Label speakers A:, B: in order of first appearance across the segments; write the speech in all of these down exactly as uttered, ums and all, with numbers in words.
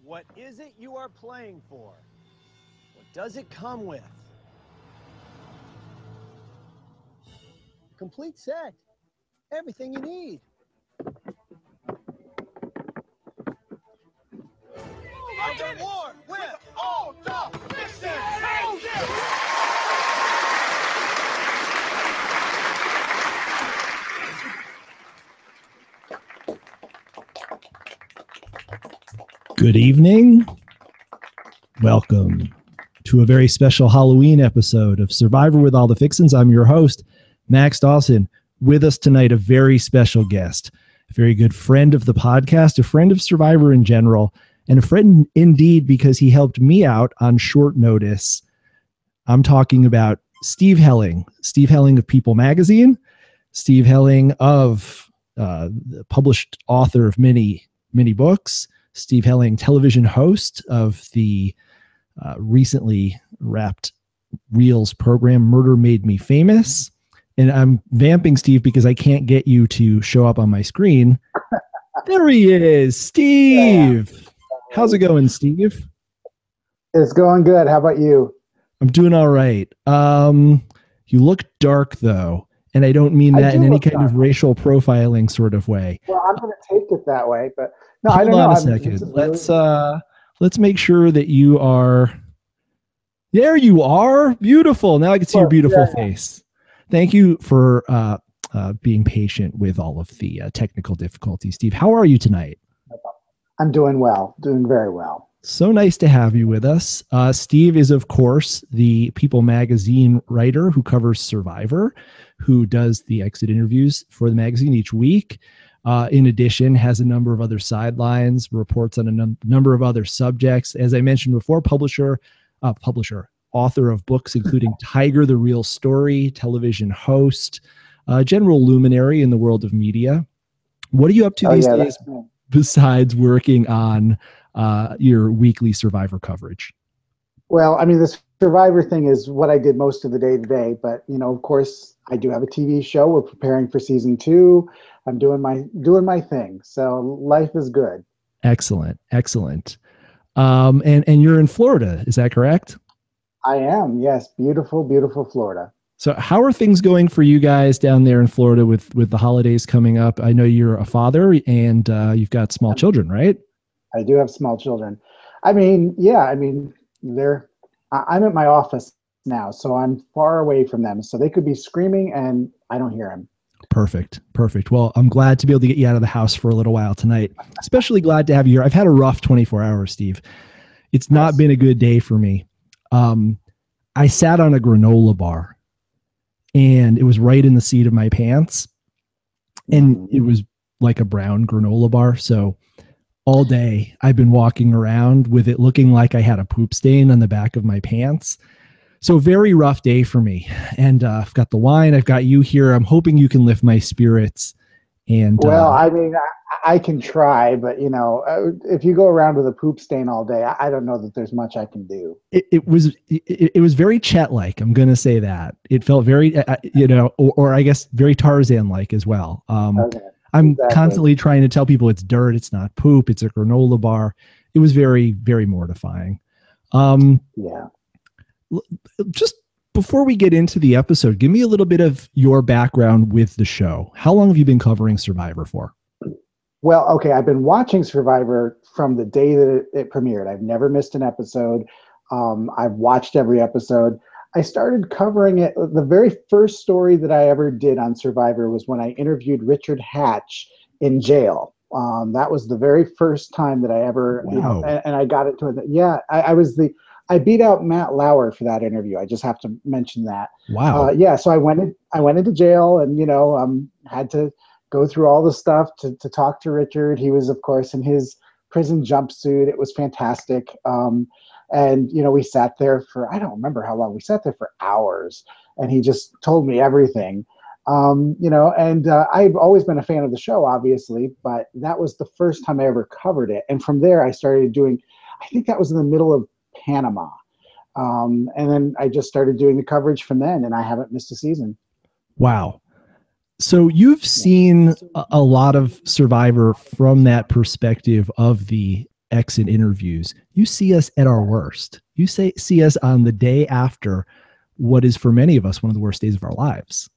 A: What is it you are playing for? What does it come with? Complete set. Everything you need. A reward with all the Fixin. Oh, yeah.
B: Good evening. Welcome to a very special Halloween episode of Survivor with All the Fixins. I'm your host, Max Dawson. With us tonight, a very special guest, a very good friend of the podcast, a friend of Survivor in general, and a friend indeed because he helped me out on short notice. I'm talking about Steve Helling. Steve Helling of People Magazine. Steve Helling of uh, the published author of many, many books. Steve Helling, television host of the uh, recently wrapped Reels program, Murder Made Me Famous. And I'm vamping Steve because I can't get you to show up on my screen. There he is, Steve. Yeah. How's it going, Steve?
C: It's going good. How about you?
B: I'm doing all right. Um, you look dark, though. And I don't mean that in any kind dark. of racial profiling sort of way.
C: Well, I'm going to take it that way, but no,
B: Hold
C: I don't
B: on
C: know.
B: a
C: I'm,
B: second. Let's uh, let's make sure that you are. There you are. Beautiful. Now I can see well, your beautiful yeah, face. Thank you for uh, uh, being patient with all of the uh, technical difficulties, Steve. How are you tonight?
C: I'm doing well. Doing very well.
B: So nice to have you with us. Uh, Steve is, of course, the People Magazine writer who covers Survivor, who does the exit interviews for the magazine each week. Uh, in addition, has a number of other sidelines, reports on a num- number of other subjects. As I mentioned before, publisher, uh, publisher, author of books including Tiger, the Real Story, television host, uh, general luminary in the world of media. What are you up to
C: oh,
B: these
C: yeah,
B: days besides working on uh, your weekly Survivor coverage?
C: Well, I mean, this Survivor thing is what I did most of the day today, but you know, of course, I do have a T V show. We're preparing for season two. I'm doing my doing my thing. So life is good.
B: Excellent, excellent. Um, and and you're in Florida, is that correct?
C: I am. Yes, beautiful, beautiful Florida.
B: So how are things going for you guys down there in Florida with with the holidays coming up? I know you're a father and uh, you've got small children, right?
C: I do have small children. I mean, yeah. I mean, they're. I'm at my office now, so I'm far away from them. So they could be screaming and I don't hear them.
B: Perfect. Perfect. Well, I'm glad to be able to get you out of the house for a little while tonight. Especially glad to have you here. I've had a rough twenty-four hours, Steve. It's not yes. been a good day for me. Um, I sat on a granola bar and it was right in the seat of my pants. And it was like a brown granola bar. So all day I've been walking around with it looking like I had a poop stain on the back of my pants. So very rough day for me. And uh, I've got the wine. I've got you here. I'm hoping you can lift my spirits. And
C: well,
B: uh,
C: I mean, I, I can try, but you know, if you go around with a poop stain all day, I, I don't know that there's much I can do.
B: It, it was it, it was very Chet-like. I'm going to say that. It felt very, uh, you know, or, or I guess very Tarzan-like as well. Um, okay. I'm exactly. constantly trying to tell people it's dirt. It's not poop. It's a granola bar. It was very, very mortifying. Um,
C: yeah.
B: Just before we get into the episode, give me a little bit of your background with the show. How long have you been covering Survivor for?
C: Well, okay, I've been watching Survivor from the day that it, it premiered. I've never missed an episode. Um, I've watched every episode. I started covering it. The very first story that I ever did on Survivor was when I interviewed Richard Hatch in jail. Um, that was the very first time that I ever,
B: wow.
C: you know, and, and I got it to it. Yeah, I, I was the, I beat out Matt Lauer for that interview. I just have to mention that.
B: Wow.
C: Uh, yeah. So I went in, I went into jail and, you know, um, had to go through all the stuff to, to talk to Richard. He was, of course, in his prison jumpsuit. It was fantastic. Um, and, you know, we sat there for, I don't remember how long. We sat there for hours and he just told me everything. Um, you know, and uh, I've always been a fan of the show, obviously, but that was the first time I ever covered it. And from there, I started doing, I think that was in the middle of Panama. Um, and then I just started doing the coverage from then, and I haven't missed a season.
B: Wow. So you've seen a, a lot of Survivor from that perspective of the exit interviews, you see us at our worst. You say see us on the day after what is for many of us one of the worst days of our lives.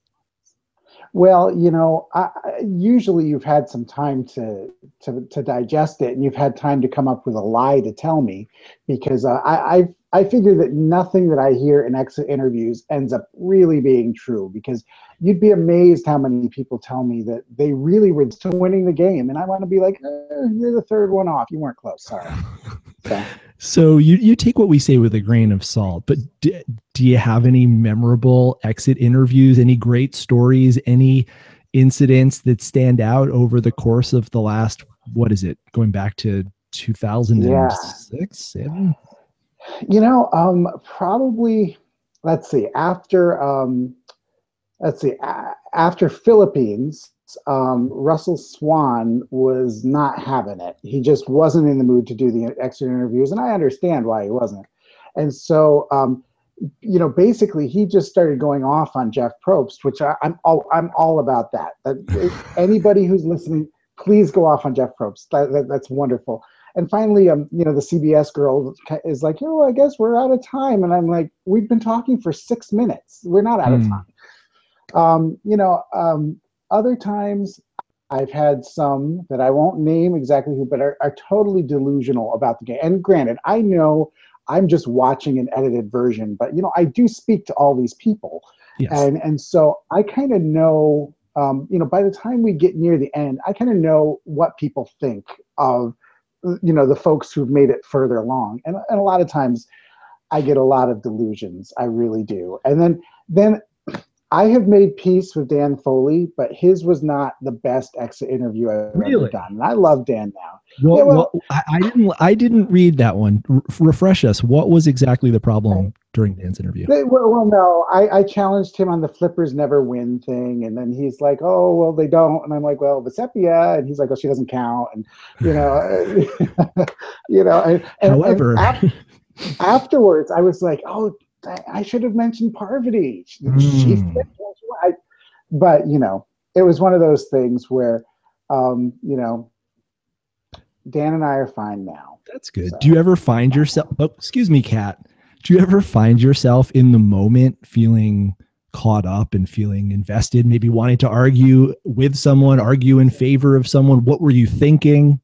C: Well, you know, I, usually you've had some time to, to to digest it, and you've had time to come up with a lie to tell me, because uh, I I I figure that nothing that I hear in exit interviews ends up really being true, because you'd be amazed how many people tell me that they really were still winning the game, and I want to be like, eh, you're the third one off. You weren't close. Sorry. So.
B: So you, you take what we say with a grain of salt, but do, do you have any memorable exit interviews, any great stories, any incidents that stand out over the course of the last, what is it, going back to two thousand six,
C: yeah.
B: seven?
C: You know, um, probably, let's see, after, um, let's see, a- after Philippines, um, Russell Swan was not having it. He just wasn't in the mood to do the exit interviews, and I understand why he wasn't. And so, um, you know, basically, he just started going off on Jeff Probst, which I, I'm all I'm all about that. That anybody who's listening, please go off on Jeff Probst. That, that, that's wonderful. And finally, um, you know, the C B S girl is like, oh, I guess we're out of time, and I'm like, we've been talking for six minutes. We're not out mm. of time. Um, you know. Um, Other times, I've had some that I won't name exactly who, but are, are totally delusional about the game. And granted, I know I'm just watching an edited version, but you know, I do speak to all these people, yes. and and so I kind of know. Um, you know, by the time we get near the end, I kind of know what people think of, you know, the folks who've made it further along. And and a lot of times, I get a lot of delusions. I really do. And then then. I have made peace with Dan Foley, but his was not the best exit interview I've really? ever done. And I love Dan now.
B: Well,
C: yeah, well,
B: well I, I didn't. I didn't read that one. R- refresh us. What was exactly the problem during Dan's interview?
C: They, well, well, no, I, I challenged him on the flippers never win thing, and then he's like, "Oh, well, they don't," and I'm like, "Well, Vesepia," and he's like, "Oh, she doesn't count," and you know, you know. And, and,
B: However,
C: and after, afterwards, I was like, "Oh, I should have mentioned Parvati." She, mm. she I, but you know, it was one of those things where, um, you know, Dan and I are fine now.
B: That's good. So. Do you ever find yourself? Oh, excuse me, Kat. Do you ever find yourself in the moment feeling caught up and feeling invested? Maybe wanting to argue with someone, argue in favor of someone. What were you thinking?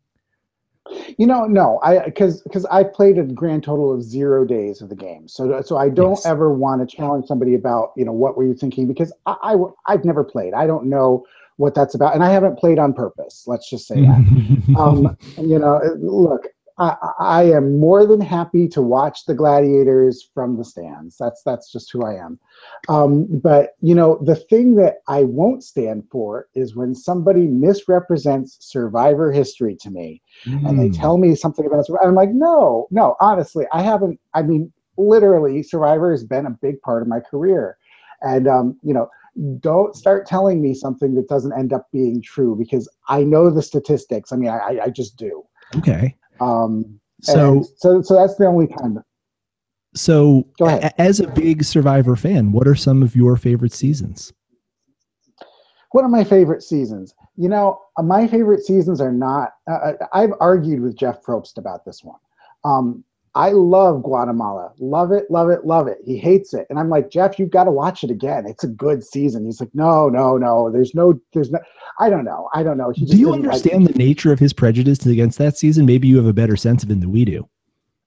C: You know, no, I because because I played a grand total of zero days of the game, so so I don't yes. ever want to challenge somebody about, you know, what were you thinking, because I, I I've never played. I don't know what that's about, and I haven't played on purpose. Let's just say that. um, you know, look, I, I am more than happy to watch the gladiators from the stands. That's that's just who I am. Um, but you know, the thing that I won't stand for is when somebody misrepresents Survivor history to me, mm. and they tell me something about Survivor. I'm like, no, no, honestly, I haven't. I mean, literally, Survivor has been a big part of my career, and um, you know. Don't start telling me something that doesn't end up being true, because I know the statistics. I mean, I, I just do.
B: Okay.
C: Um,
B: so,
C: so, so that's the only time.
B: So,
C: Go ahead.
B: As a big Survivor fan, what are some of your favorite seasons?
C: What are my favorite seasons? You know, my favorite seasons are not. Uh, I've argued with Jeff Probst about this one. Um, I love Guatemala. Love it, love it, love it. He hates it. And I'm like, Jeff, you've got to watch it again. It's a good season. He's like, no, no, no. There's no, there's no, I don't know. I don't know. He just
B: do you understand like the nature of his prejudice against that season? Maybe you have a better sense of it than we do.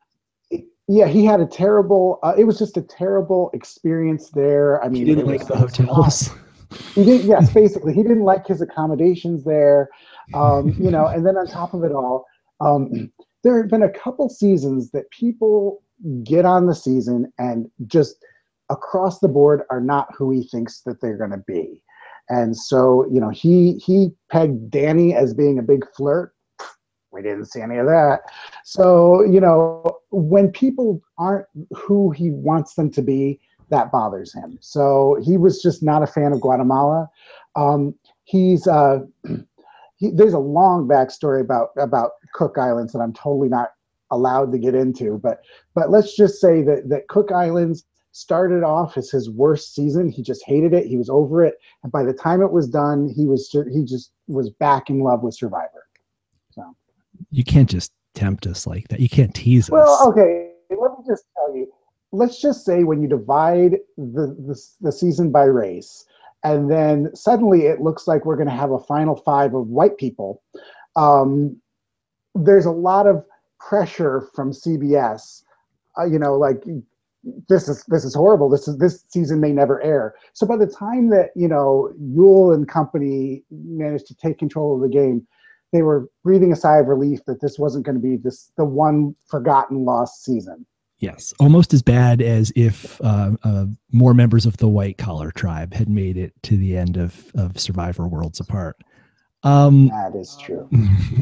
C: Yeah, he had a terrible, uh, it was just a terrible experience there. I mean,
B: he didn't like the hotels.
C: He didn't, yes, basically. He didn't like his accommodations there. Um, you know, and then on top of it all, um, there have been a couple seasons that people get on the season and just across the board are not who he thinks that they're going to be. And so, you know, he he pegged Danny as being a big flirt. We didn't see any of that. So, you know, when people aren't who he wants them to be, that bothers him. So he was just not a fan of Guatemala. Um, he's uh, he, there's a long backstory about about Cook Islands that I'm totally not allowed to get into, but but let's just say that that Cook Islands started off as his worst season. He just hated it. He was over it, and by the time it was done, he was he just was back in love with Survivor. So
B: you can't just tempt us like that. You can't tease
C: Well,
B: us.
C: okay, let me just tell you. Let's just say when you divide the, the, the season by race, and then suddenly it looks like we're going to have a final five of white people, um, there's a lot of pressure from C B S, uh, you know, like this is this is horrible. This is this season may never air. So by the time that you know Yule and company managed to take control of the game, they were breathing a sigh of relief that this wasn't going to be this the one forgotten lost season.
B: Yes, almost as bad as if uh, uh, more members of the white collar tribe had made it to the end of of Survivor Worlds Apart. Um,
C: that is true.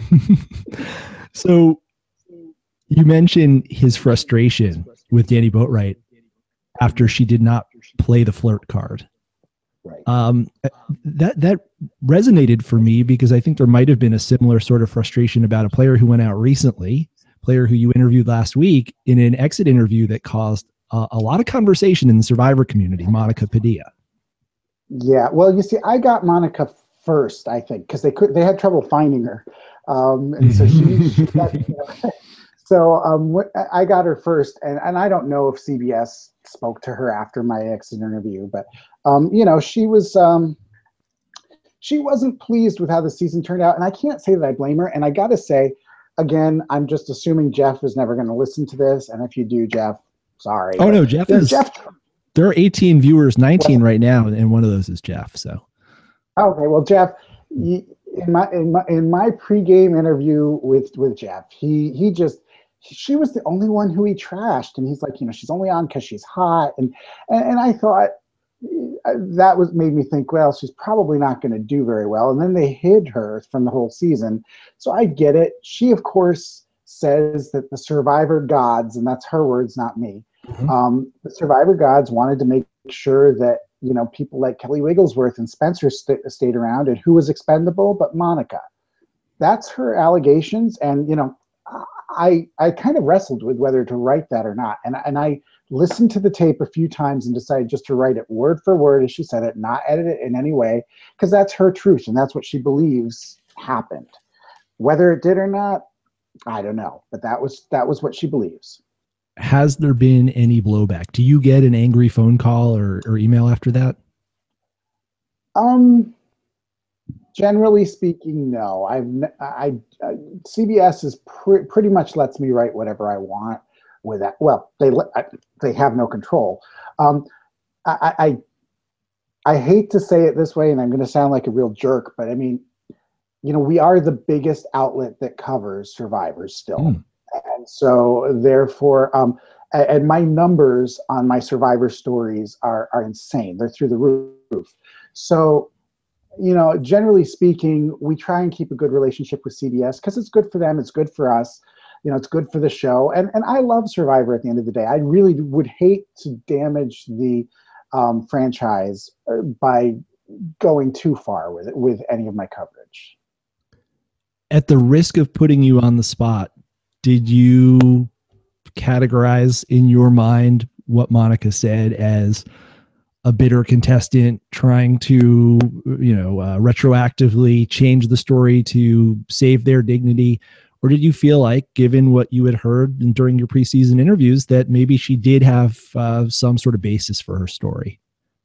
B: So you mentioned his frustration with Danny Boatwright after she did not play the flirt card.
C: Right.
B: Um, that that resonated for me because I think there might have been a similar sort of frustration about a player who went out recently, player who you interviewed last week in an exit interview that caused a, a lot of conversation in the Survivor community, Monica Padilla.
C: Yeah. Well, you see, I got Monica first, I think, because they could they had trouble finding her, um, and so she, she got, you know, so um, I got her first, and, and I don't know if C B S spoke to her after my exit interview, but um, you know she was um, she wasn't pleased with how the season turned out, and I can't say that I blame her. And I got to say, again, I'm just assuming Jeff is never going to listen to this, and if you do, Jeff, sorry.
B: Oh no, Jeff is. Jeff, there are eighteen viewers, nineteen well, right now, and one of those is Jeff. So.
C: Okay, well, Jeff, in my in my in my pregame interview with with Jeff, he he just she was the only one who he trashed, and he's like, you know, she's only on because she's hot, and, and and I thought that was made me think, well, she's probably not going to do very well, and then they hid her from the whole season, so I get it. She, of course, says that the Survivor gods, and that's her words, not me. Mm-hmm. Um, the Survivor gods wanted to make sure that. You know, people like Kelly Wigglesworth and Spencer st- stayed around, and who was expendable but Monica. That's her allegations, and you know, I I kind of wrestled with whether to write that or not, and and I listened to the tape a few times and decided just to write it word for word as she said it, not edit it in any way, because that's her truth and that's what she believes happened. Whether it did or not, I don't know, but that was that was what she believes.
B: Has there been any blowback? Do you get an angry phone call or, or email after that?
C: Um, generally speaking, no. I've I, I C B S is pre- pretty much lets me write whatever I want with that. Well, they I, they have no control. Um, I, I I hate to say it this way, and I'm going to sound like a real jerk, but I mean, you know, we are the biggest outlet that covers Survivors still. Mm. And so therefore, um, and my numbers on my Survivor stories are, are insane. They're through the roof. So, you know, generally speaking, we try and keep a good relationship with C B S because it's good for them. It's good for us. You know, it's good for the show. And, and I love Survivor at the end of the day. I really would hate to damage the um, franchise by going too far with it, with any of my coverage.
B: At the risk of putting you on the spot, did you categorize in your mind what Monica said as a bitter contestant trying to, you know, uh, retroactively change the story to save their dignity? Or did you feel like, given what you had heard during your preseason interviews, that maybe she did have uh, some sort of basis for her story?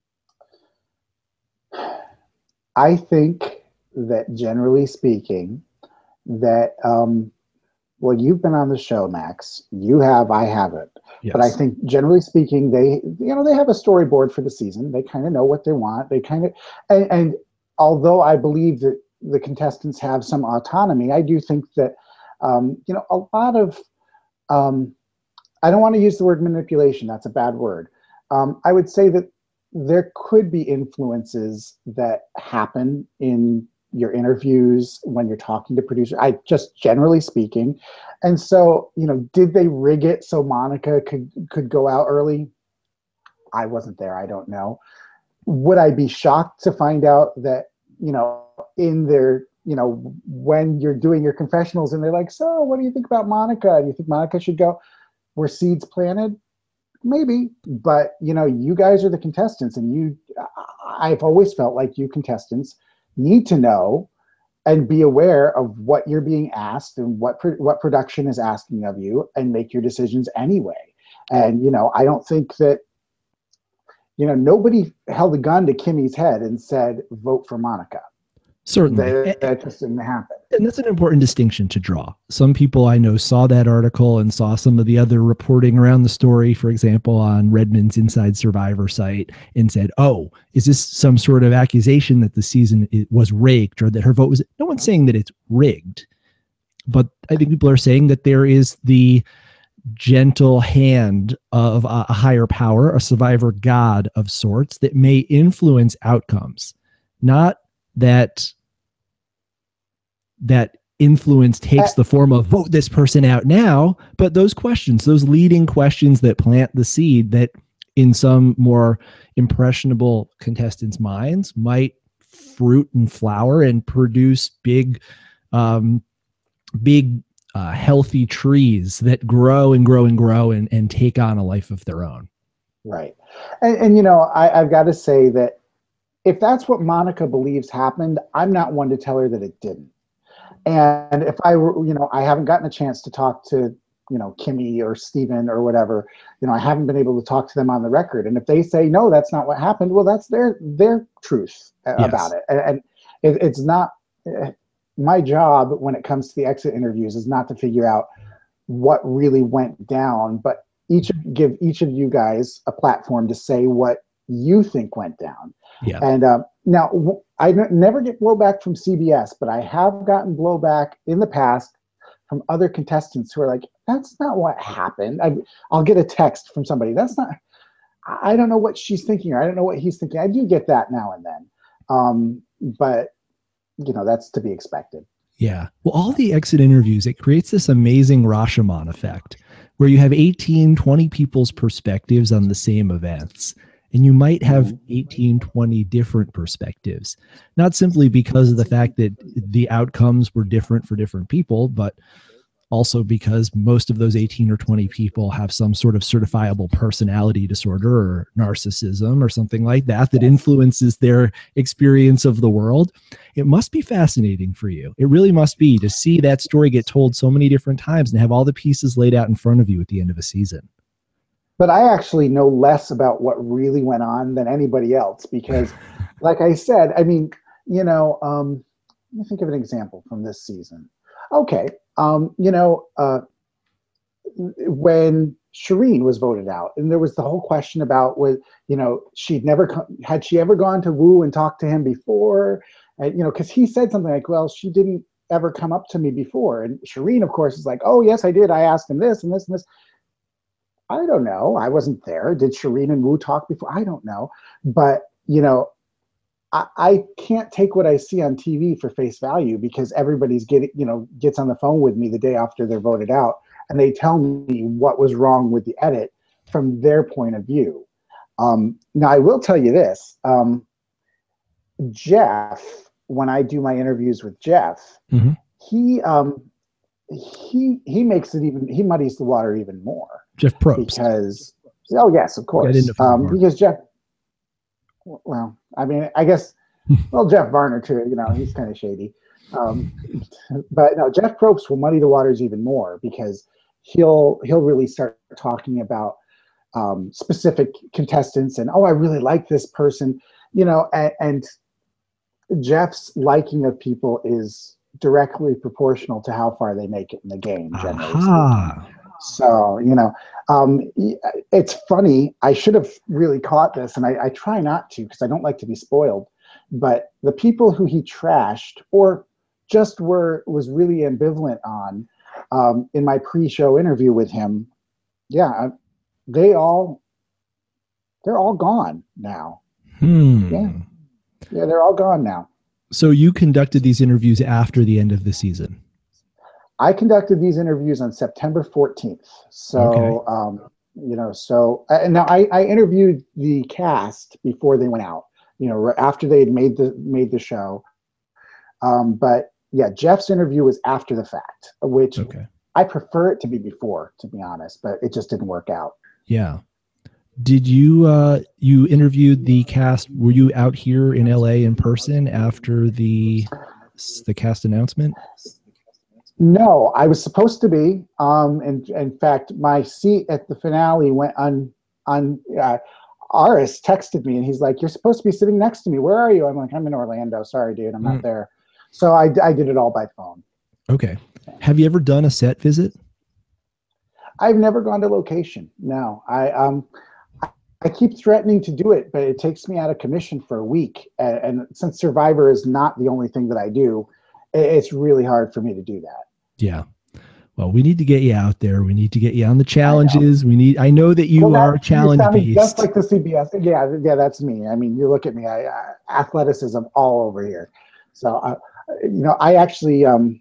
C: I think that generally speaking, that, um, well, you've been on the show, Max. You have, I haven't. Yes. But I think generally speaking, they, you know, they have a storyboard for the season. They kind of know what they want. They kind of, and, and although I believe that the contestants have some autonomy, I do think that, um, you know, a lot of, um, I don't want to use the word manipulation. That's a bad word. Um, I would say that there could be influences that happen in your interviews when you're talking to producers. I just generally speaking. And so, you know, did they rig it so Monica could, could go out early? I wasn't there. I don't know. Would I be shocked to find out that, you know, in their, you know, when you're doing your confessionals and they're like, so what do you think about Monica? Do you think Monica should go? Were seeds planted? Maybe, but you know, you guys are the contestants, and you, I've always felt like you contestants need to know and be aware of what you're being asked and what pro- what production is asking of you, and make your decisions anyway. And you know, I don't think that, you know, nobody held a gun to Kimmy's head and said, vote for Monica.
B: Certainly.
C: That, that just didn't happen.
B: And that's an important distinction to draw. Some people I know saw that article and saw some of the other reporting around the story, for example, on Redmond's Inside Survivor site, and said, oh, is this some sort of accusation that the season was rigged, or that her vote was... No one's saying that it's rigged. But I think people are saying that there is the gentle hand of a higher power, a survivor god of sorts, that may influence outcomes. Not that that influence takes the form of vote this person out now, but those questions, those leading questions that plant the seed that in some more impressionable contestants' minds might fruit and flower and produce big, um, big, uh, healthy trees that grow and grow and grow and, and take on a life of their own. Right.
C: And, and you know, I, I've got to say that if that's what Monica believes happened, I'm not one to tell her that it didn't. And if I were, you know, I haven't gotten a chance to talk to, you know, Kimmy or Steven or whatever, you know, I haven't been able to talk to them on the record. And if they say, no, that's not what happened, well, that's their, their truth yes. about it. And, and it, it's not, my job when it comes to the exit interviews is not to figure out what really went down, but each of, give each of you guys a platform to say what you think went down.
B: Yeah.
C: And um, now I n- never get blowback from C B S, but I have gotten blowback in the past from other contestants who are like, that's not what happened. I, I'll get a text from somebody. That's not, I don't know what she's thinking, or I don't know what he's thinking. I do get that now and then. Um, but you know, that's to be expected.
B: Yeah. Well, all the exit interviews, it creates this amazing Rashomon effect where you have eighteen, twenty people's perspectives on the same events. And you might have eighteen, twenty different perspectives, not simply because of the fact that the outcomes were different for different people, but also because most of those eighteen or twenty people have some sort of certifiable personality disorder or narcissism or something like that that influences their experience of the world. It must be fascinating for you. It really must be, to see that story get told so many different times and have all the pieces laid out in front of you at the end of a season.
C: But I actually know less about what really went on than anybody else because, like I said, I mean, you know, um, let me think of an example from this season. Okay, um, you know, uh, when Shireen was voted out, and there was the whole question about, was, you know, she'd never come, had she ever gone to Wu and talked to him before? And, you know, because he said something like, well, she didn't ever come up to me before. And Shireen, of course, is like, oh, yes, I did. I asked him this and this and this. I don't know. I wasn't there. Did Shireen and Wu talk before? I don't know. But, you know, I, I can't take what I see on T V for face value because everybody's getting, you know, gets on the phone with me the day after they're voted out and they tell me what was wrong with the edit from their point of view. Um, now, I will tell you this. Um, Jeff, when I do my interviews with Jeff, mm-hmm. he um, he he makes it even, he muddies the water even more.
B: Jeff Probst.
C: Because, oh, yes, of course. Um, because Jeff, well, I mean, I guess, well, Jeff Varner, too, you know, he's kind of shady. Um, but no, Jeff Probst will muddy the waters even more because he'll he'll really start talking about um, specific contestants and, oh, I really like this person, you know, and, and Jeff's liking of people is directly proportional to how far they make it in the game, generally speaking. So, you know, um, it's funny. I should have really caught this, and I, I try not to because I don't like to be spoiled. But the people who he trashed or just were was really ambivalent on um, in my pre-show interview with him, yeah, they all they're all gone now.
B: Hmm.
C: Yeah, yeah, they're all gone now.
B: So you conducted these interviews after the end of the season?
C: I conducted these interviews on September fourteenth. So, okay. um, you know, so uh, now I, I interviewed the cast before they went out, you know, after they had made the, made the show. Um, but yeah, Jeff's interview was after the fact, which okay. I prefer it to be before, to be honest, but it just didn't work out.
B: Yeah. Did you, uh, you interviewed the cast, were you out here in L A in person after the the cast announcement?
C: No, I was supposed to be. Um, and in fact, my seat at the finale went on. On uh, Aris texted me, and he's like, "You're supposed to be sitting next to me. Where are you?" I'm like, "I'm in Orlando. Sorry, dude, I'm not
B: Mm.
C: there." So I, I did it all by phone.
B: Okay. Have you ever done a set visit?
C: I've never gone to location. No, I um, I keep threatening to do it, but it takes me out of commission for a week. And, and since Survivor is not the only thing that I do, it's really hard for me to do that.
B: Yeah. Well, we need to get you out there. We need to get you on the challenges. We need, I know that you
C: well,
B: are
C: that,
B: challenge based.
C: Just like the C B S. Yeah. Yeah. That's me. I mean, you look at me, I, I athleticism all over here. So, uh, you know, I actually, um,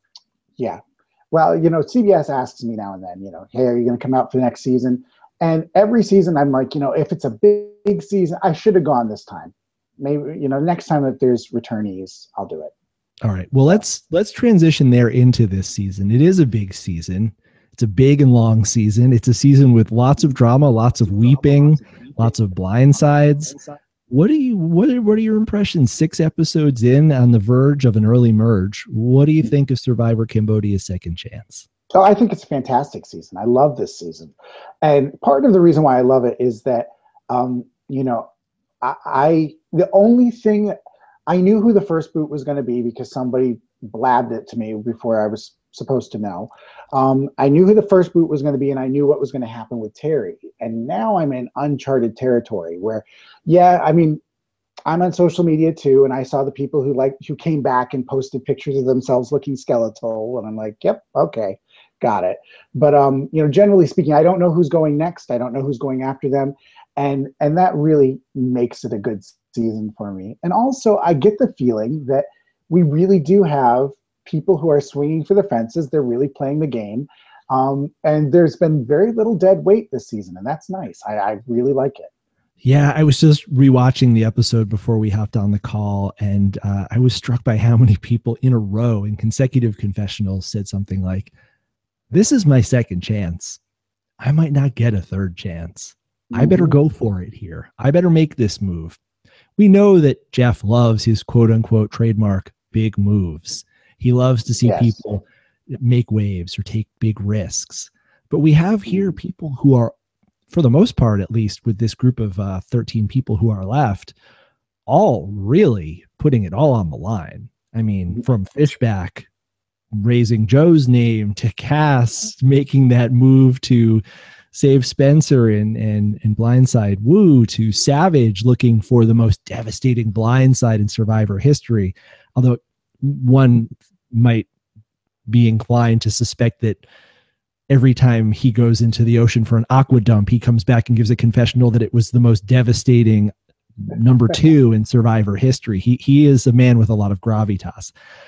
C: yeah. Well, you know, C B S asks me now and then, you know, hey, are you going to come out for the next season? And every season I'm like, you know, if it's a big, big season, I should have gone this time. Maybe, you know, next time if there's returnees, I'll do it.
B: All right. Well, let's let's transition there into this season. It is a big season. It's a big and long season. It's a season with lots of drama, lots of weeping, lots of blindsides. What do you what are, what are your impressions? Six episodes in, on the verge of an early merge. What do you think of Survivor Cambodia's second chance?
C: Oh, I think it's a fantastic season. I love this season. And part of the reason why I love it is that, um, you know, I, I the only thing I knew who the first boot was going to be because somebody blabbed it to me before I was supposed to know. Um, I knew who the first boot was going to be, and I knew what was going to happen with Terry. And now I'm in uncharted territory where, yeah, I mean, I'm on social media too, and I saw the people who like who came back and posted pictures of themselves looking skeletal, and I'm like, yep, okay, got it. But um, you know, generally speaking, I don't know who's going next. I don't know who's going after them, and and that really makes it a good season for me. And also, I get the feeling that we really do have people who are swinging for the fences. They're really playing the game, um, and there's been very little dead weight this season, and that's nice. I, I really like it.
B: Yeah, I was just rewatching the episode before we hopped on the call, and uh, I was struck by how many people in a row in consecutive confessionals said something like, "This is my second chance. I might not get a third chance. I better go for it here. I better make this move." We know that Jeff loves his quote unquote trademark big moves. He loves to see yes. people make waves or take big risks. But we have here people who are, for the most part, at least with this group of uh, thirteen people who are left, all really putting it all on the line. I mean, from Fishback raising Joe's name to Cass making that move to save Spencer and, and, and blindside Woo, to Savage looking for the most devastating blindside in Survivor history. Although one might be inclined to suspect that every time he goes into the ocean for an aqua dump, he comes back and gives a confessional that it was the most devastating number two in Survivor history. He he is a man with a lot of gravitas.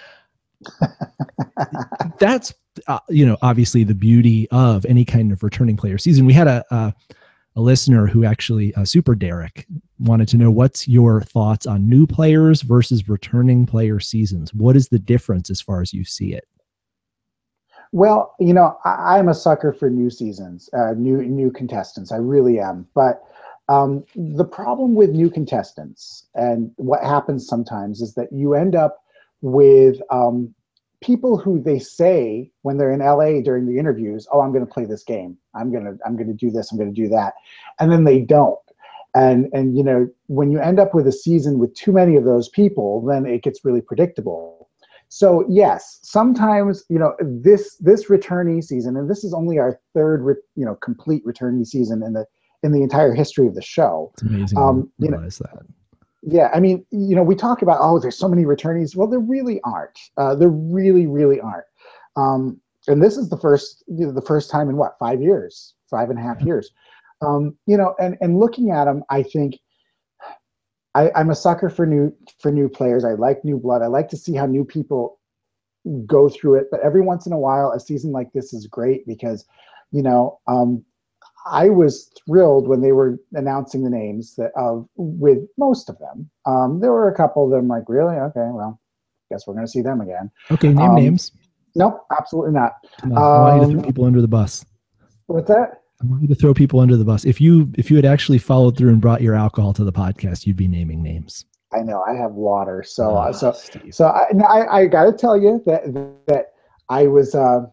B: That's uh, you know, obviously the beauty of any kind of returning player season. We had a a, a listener who actually, uh, Super Derek, wanted to know what's your thoughts on new players versus returning player seasons. What is the difference as far as you see it?
C: Well, you know, I, I'm a sucker for new seasons, uh, new new contestants. I really am. But um, the problem with new contestants and what happens sometimes is that you end up with um, people who they say when they're in L A during the interviews, "Oh, I'm going to play this game. I'm going to I'm going to do this. I'm going to do that," and then they don't. And and you know, when you end up with a season with too many of those people, then it gets really predictable. So yes, sometimes, you know, this this returnee season, and this is only our third, re, you know, complete returnee season in the in the entire history of the show.
B: It's amazing
C: um,
B: to realize you know, that.
C: Yeah, I mean, you know, we talk about, oh, there's so many returnees. Well, there really aren't. Uh, there really, really aren't. Um, and this is the first, you know, the first time in what, five years, five and a half years. Um, you know, and and looking at them, I think I, I'm a sucker for new for new players. I like new blood. I like to see how new people go through it. But every once in a while, a season like this is great because, you know, um, I was thrilled when they were announcing the names that of with most of them. Um, there were a couple of them like, really? Okay, well, guess we're going to see them again.
B: Okay, name
C: um,
B: names.
C: Nope, absolutely not.
B: Come on, I want you to
C: Um,
B: throw people under the bus.
C: What's that?
B: I want you to throw people under the bus. If you if you had actually followed through and brought your alcohol to the podcast, you'd be naming names.
C: I know I have water, so uh,
B: Ah,
C: so
B: Steve.
C: so I no, I, I got to tell you that that I was. Uh,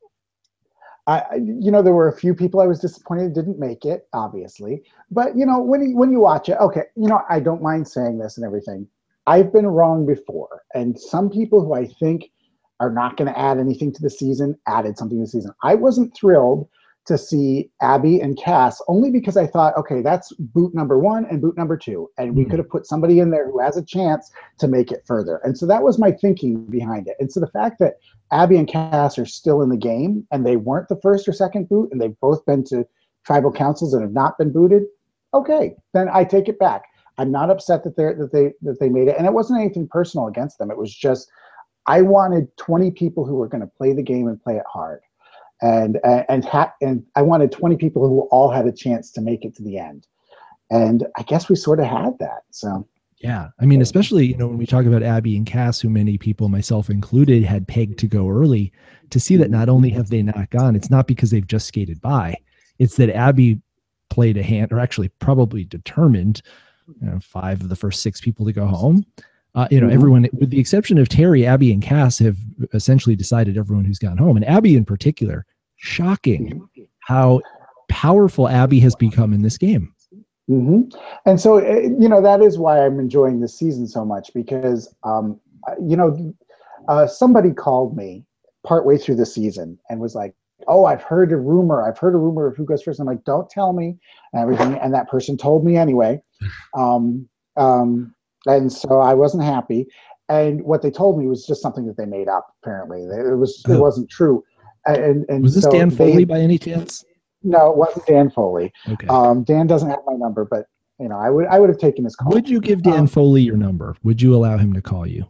C: I, I- you know, there were a few people I was disappointed didn't make it, obviously. But you know, when you, when you watch it, okay, you know, I don't mind saying this and everything. I've been wrong before, and some people who I think are not going to add anything to the season added something to the season. I wasn't thrilled to see Abby and Cass only because I thought, okay, that's boot number one and boot number two, and we
B: Hmm.
C: could have put somebody in there who has a chance to make it further. And so that was my thinking behind it. And so the fact that Abby and Cass are still in the game, and they weren't the first or second boot, and they've both been to tribal councils and have not been booted. Okay, then I take it back. I'm not upset that they that they that they made it, and it wasn't anything personal against them. It was just I wanted twenty people who were going to play the game and play it hard, and and ha- and I wanted twenty people who all had a chance to make it to the end, and I guess we sort of had that. So.
B: Yeah. I mean, especially, you know, when we talk about Abby and Cass, who many people, myself included, had pegged to go early, to see that not only have they not gone, it's not because they've just skated by. It's that Abby played a hand, or actually probably determined, you know, five of the first six people to go home. Uh, you know,
C: Mhm.
B: everyone, with the exception of Terry, Abby and Cass have essentially decided everyone who's gone home. And Abby in particular, shocking how powerful Abby has become in this game.
C: hmm And so, uh, you know, that is why I'm enjoying this season so much because, um, uh, you know, uh, somebody called me partway through the season and was like, "Oh, I've heard a rumor. I've heard a rumor of who goes first." I'm like, "Don't tell me," and everything. And that person told me anyway. Um, um, and so I wasn't happy. And what they told me was just something that they made up. Apparently, it was it
B: Oh,
C: wasn't true. And and
B: was this
C: so
B: Dan
C: they
B: Foley by any chance?
C: no, it wasn't Dan Foley.
B: Okay.
C: Um, Dan doesn't have my number, but you know, I would I would have taken his call.
B: Would you give Dan
C: Um,
B: Foley your number? Would you allow him to call you?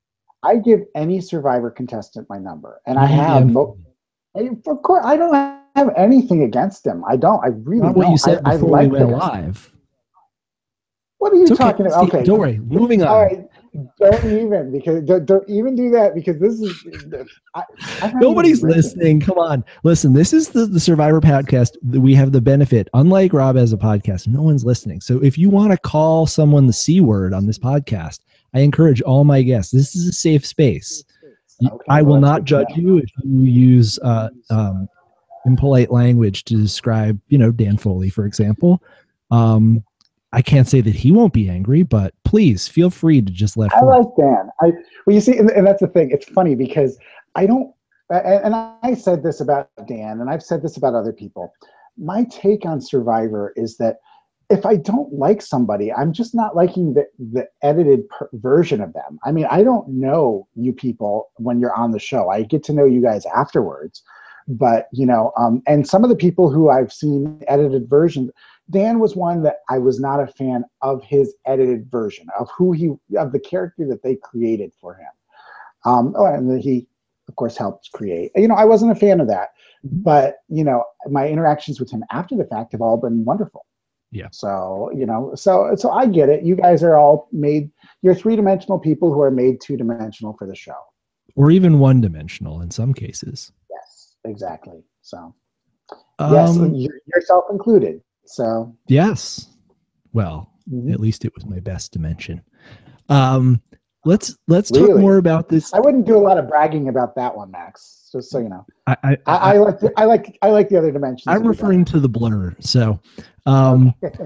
C: I give any Survivor contestant my number, and I
B: Even
C: have.
B: Dan
C: Mo-
B: Foley?
C: of course, I don't have anything against him. I don't. I really
B: Not what you
C: don't. I,
B: said
C: I
B: before we
C: like the
B: went
C: guy.
B: live.
C: What are you
B: It's okay,
C: talking about?
B: Steve.
C: Okay,
B: Don't worry. Moving
C: all
B: on.
C: right. Don't even because don't, don't even do that because this is. I, I'm not
B: Nobody's
C: even drinking.
B: listening. Come on. Listen, this is the, the Survivor podcast. We have the benefit, unlike Rob as a podcast, no one's listening. So if you want to call someone the C word on this podcast, I encourage all my guests. This is a safe space.
C: Okay,
B: I
C: well,
B: will
C: that's
B: not
C: good to
B: judge
C: know.
B: you if you use uh, um, impolite language to describe, you know, Dan Foley, for example. Um, I can't say that he won't be angry, but please feel free to just let
C: I
B: forth.
C: like Dan. I well, you see, and, and that's the thing. It's funny because I don't, and, and I said this about Dan, and I've said this about other people. My take on Survivor is that if I don't like somebody, I'm just not liking the the edited per- version of them. I mean, I don't know you people when you're on the show. I get to know you guys afterwards, but you know, um, and some of the people who I've seen edited versions. Dan was one that I was not a fan of his edited version of who he of the character that they created for him. Um, oh, and he, of course, helped create. You know, I wasn't a fan of that, but you know, my interactions with him after the fact have all been wonderful.
B: Yeah.
C: So you know, so so I get it. You guys are all made. You're three dimensional people who are made two dimensional for the show,
B: Or even one dimensional in some cases.
C: yes, exactly. So yes,
B: Um,
C: you- yourself included. So
B: yes. Well,
C: mhm.
B: at least it was my best dimension. Um, let's let's talk
C: Really?
B: more about this.
C: I wouldn't do a lot of bragging about that one, Max. Just so you know,
B: I, I,
C: I,
B: I,
C: I like the, I like I like the other dimensions.
B: I'm
C: a bit
B: referring to the blur. So, um,
C: better.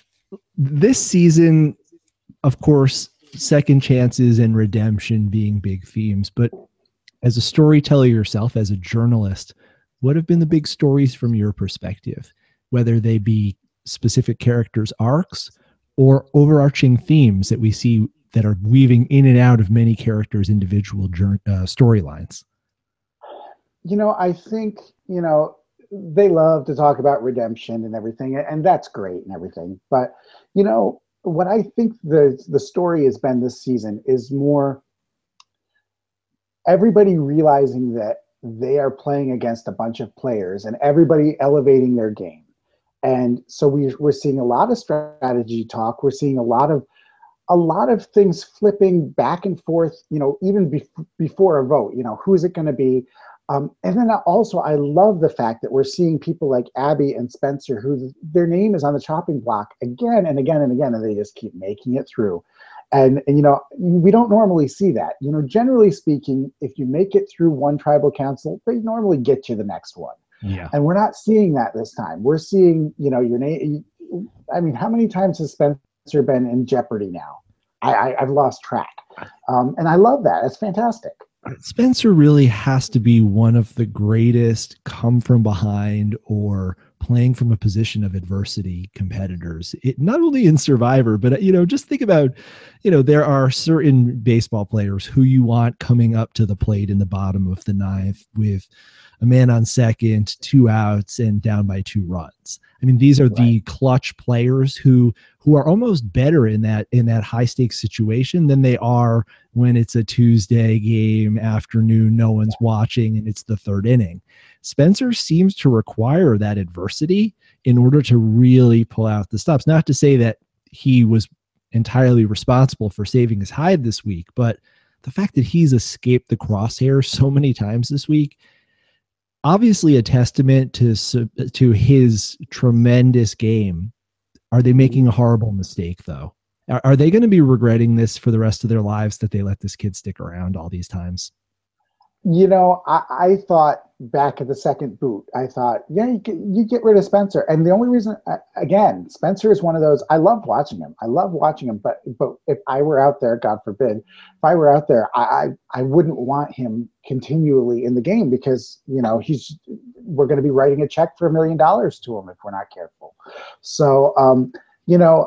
B: this season, of course, second chances and redemption being big themes. But as a storyteller yourself, as a journalist, what have been the big stories from your perspective, whether they be specific characters' arcs or overarching themes that we see that are weaving in and out of many characters' individual jour- uh, storylines?
C: You know, I think you know they love to talk about redemption and everything, and that's great and everything. But you know, what I think the the story has been this season is more everybody realizing that they are playing against a bunch of players and everybody elevating their game. And so we, we're seeing a lot of strategy talk. We're seeing a lot of a lot of things flipping back and forth, you know, even bef- before a vote, you know, who is it going to be? Um, and then also, I love the fact that we're seeing people like Abby and Spencer, who their name is on the chopping block again and again and again, and they just keep making it through. And, and, you know, we don't normally see that. You know, generally speaking, if you make it through one tribal council, they normally get you the next one.
B: Yeah.
C: And we're not seeing that this time. We're seeing, you know, your name. I mean, how many times has Spencer been in jeopardy now? I, I, I've lost track. Um, and I love that. It's fantastic.
B: Spencer really has to be one of the greatest come from behind or playing from a position of adversity competitors. It, not only in Survivor, but, you know, just think about, you know, there are certain baseball players who you want coming up to the plate in the bottom of the ninth with a man on second, two outs, and down by two runs. I mean, these are right. the clutch players who who are almost better in that in that high stakes situation than they are when it's a Tuesday game afternoon, no one's watching, and it's the third inning. Spencer seems to require that adversity in order to really pull out the stops. Not to say that he was entirely responsible for saving his hide this week, but the fact that he's escaped the crosshairs so many times this week, obviously a testament to to his tremendous game. Are they making a horrible mistake, though? Are, are they going to be regretting this for the rest of their lives, that they let this kid stick around all these times?
C: You know, I, I thought back at the second boot, I thought, yeah, you get, you get rid of Spencer. And the only reason, again, Spencer is one of those, I love watching him. I love watching him. But but if I were out there, God forbid, if I were out there, I, I, I wouldn't want him continually in the game because, you know, he's we're going to be writing a check for a million dollars to him if we're not careful. So, um, you know,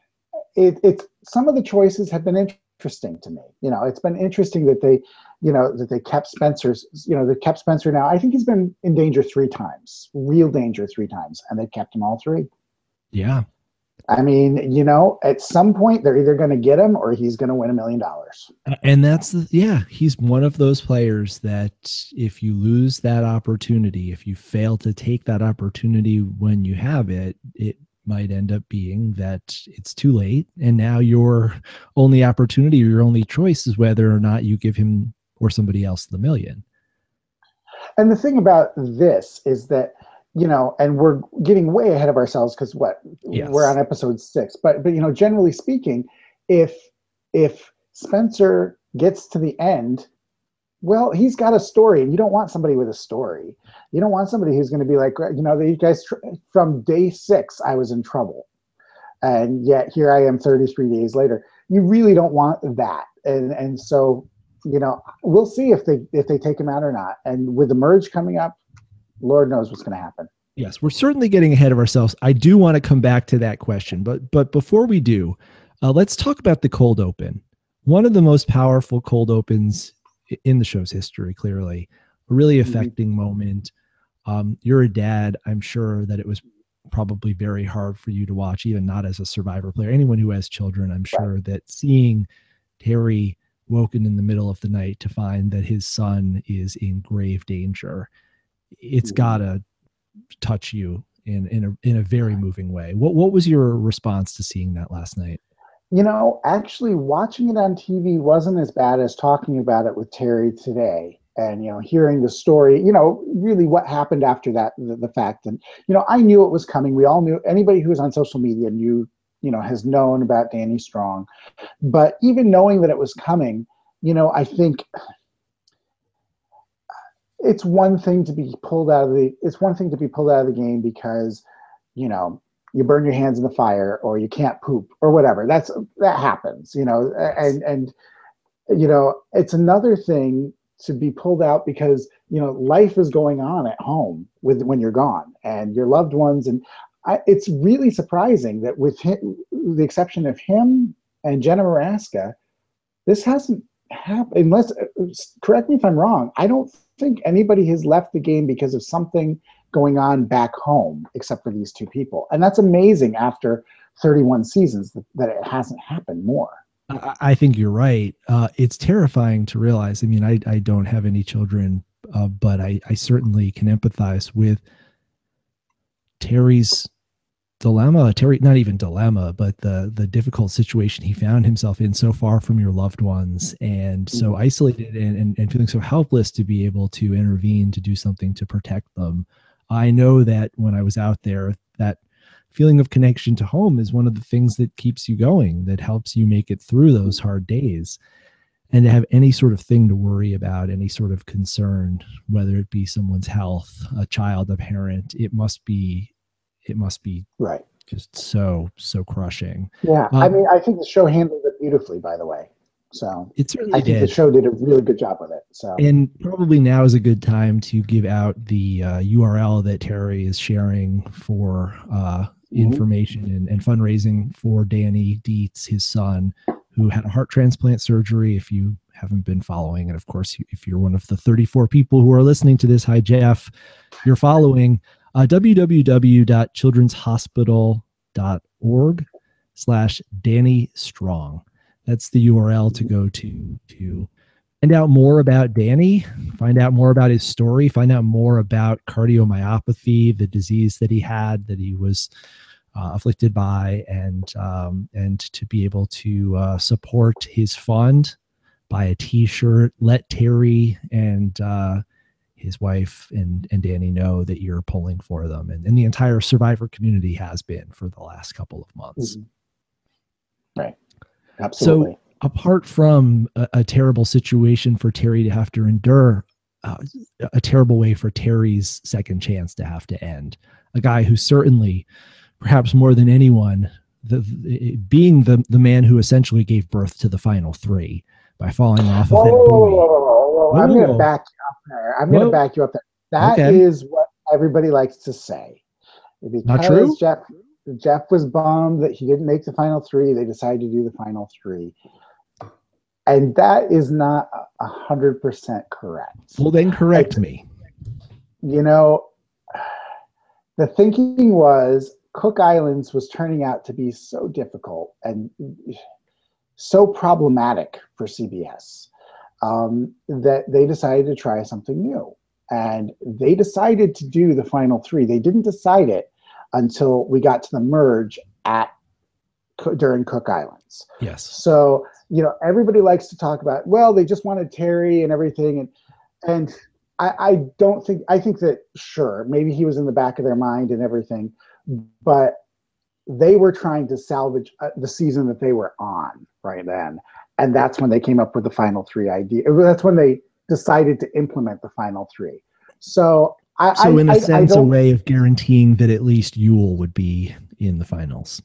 C: it, it's some of the choices have been interesting to me. You know, it's been interesting that they, you know, that they kept Spencer's, you know, they kept Spencer now. I think he's been in danger three times, real danger three times, and they kept him all three.
B: Yeah.
C: I mean, you know, at some point they're either going to get him or he's going to win a million dollars.
B: And that's, the, yeah, he's one of those players that if you lose that opportunity, if you fail to take that opportunity when you have it, it might end up being that it's too late. And now your only opportunity or your only choice is whether or not you give him or somebody else the million.
C: And the thing about this is that, you know, and we're getting way ahead of ourselves because what
B: yes.
C: we're on episode six, but, but, you know, generally speaking, if, if Spencer gets to the end, well, he's got a story, and you don't want somebody with a story. You don't want somebody who's going to be like, you know, you guys, from day six, I was in trouble. And yet here I am thirty-three days later. You really don't want that. And, and so, you know, we'll see if they, if they take him out or not. And with the merge coming up, Lord knows what's going to happen.
B: Yes, we're certainly getting ahead of ourselves. I do want to come back to that question, but but before we do, uh, let's talk about the cold open. One of the most powerful cold opens in the show's history, clearly. A really affecting mm-hmm. moment. Um, you're a dad. I'm sure that it was probably very hard for you to watch, even not as a Survivor player. Anyone who has children, I'm sure right. that seeing Terry woken in the middle of the night to find that his son is in grave danger, it's gotta touch you in in a in a very moving way. What what was your response to seeing that last night?
C: You know, actually watching it on T V wasn't as bad as talking about it with Terry today, and you know, hearing the story. You know, really what happened after that, the, the fact, and you know, I knew it was coming. We all knew. Anybody who was on social media knew, you know, has known about Danny Strong, but even knowing that it was coming, you know, I think. It's one thing to be pulled out of the, it's one thing to be pulled out of the game because, you know, you burn your hands in the fire or you can't poop or whatever. That's, that happens, you know, and, and, you know, it's another thing to be pulled out because, you know, life is going on at home with, when you're gone and your loved ones. And I, it's really surprising that with him, the exception of him and Jenna Maraska, this hasn't happened unless, correct me if I'm wrong. I don't think anybody has left the game because of something going on back home except for these two people, and that's amazing after thirty-one seasons that, that it hasn't happened more.
B: I, I think you're right. Uh, it's terrifying to realize. I mean, I, I don't have any children, uh, but I, I certainly can empathize with Terry's dilemma. Terry, not even dilemma, but the the difficult situation he found himself in, so far from your loved ones and so isolated and, and, and feeling so helpless to be able to intervene, to do something to protect them. I know that when I was out there, that feeling of connection to home is one of the things that keeps you going, that helps you make it through those hard days. And to have any sort of thing to worry about, any sort of concern, whether it be someone's health, a child, a parent, it must be, it must be
C: right.
B: just so, so crushing.
C: Yeah.
B: Um,
C: I mean, I think the show handled it beautifully, by the way. So
B: it certainly
C: I think
B: did.
C: the show did a really good job with it. So,
B: and probably now is a good time to give out the uh, U R L that Terry is sharing for uh, mm-hmm. information and, and fundraising for Danny Dietz, his son, who had a heart transplant surgery. If you haven't been following, and of course, if you're one of the thirty-four people who are listening to this, hi Jeff, you're following uh, www.childrenshospital.org slash Danny Strong. That's the U R L to go to to find out more about Danny, find out more about his story, find out more about cardiomyopathy, the disease that he had, that he was uh, afflicted by, and um, and to be able to uh, support his fund, buy a T-shirt, let Terry and uh, his wife and, and Danny know that you're pulling for them, and, and the entire Survivor community has been for the last couple of months.
C: Mm-hmm. Right. Absolutely.
B: So apart from a, a terrible situation for Terry to have to endure, uh, a terrible way for Terry's second chance to have to end, a guy who certainly, perhaps more than anyone, the, the being the, the man who essentially gave birth to the final three by falling off of
C: whoa,
B: that
C: whoa,
B: buoy.
C: Whoa, whoa, whoa. I'm going to back you up there. I'm going to back you up there. That
B: okay.
C: is what everybody likes to say. Because
B: Not true?
C: Jeff, Jeff was bummed that he didn't make the final three. They decided to do the final three. And that is not a hundred percent correct.
B: Well, then correct
C: I,
B: me.
C: You know, the thinking was Cook Islands was turning out to be so difficult and so problematic for C B S um, that they decided to try something new. And they decided to do the final three. They didn't decide it until we got to the merge at during Cook Islands.
B: Yes.
C: So, you know, everybody likes to talk about, well, they just wanted Terry and everything. And, and I, I don't think, I think that, sure, maybe he was in the back of their mind and everything, but they were trying to salvage uh, the season that they were on right then. And that's when they came up with the final three idea. That's when they decided to implement the final three. So, I,
B: so in
C: I,
B: a sense,
C: I
B: a way of guaranteeing that at least Yule would be in the finals.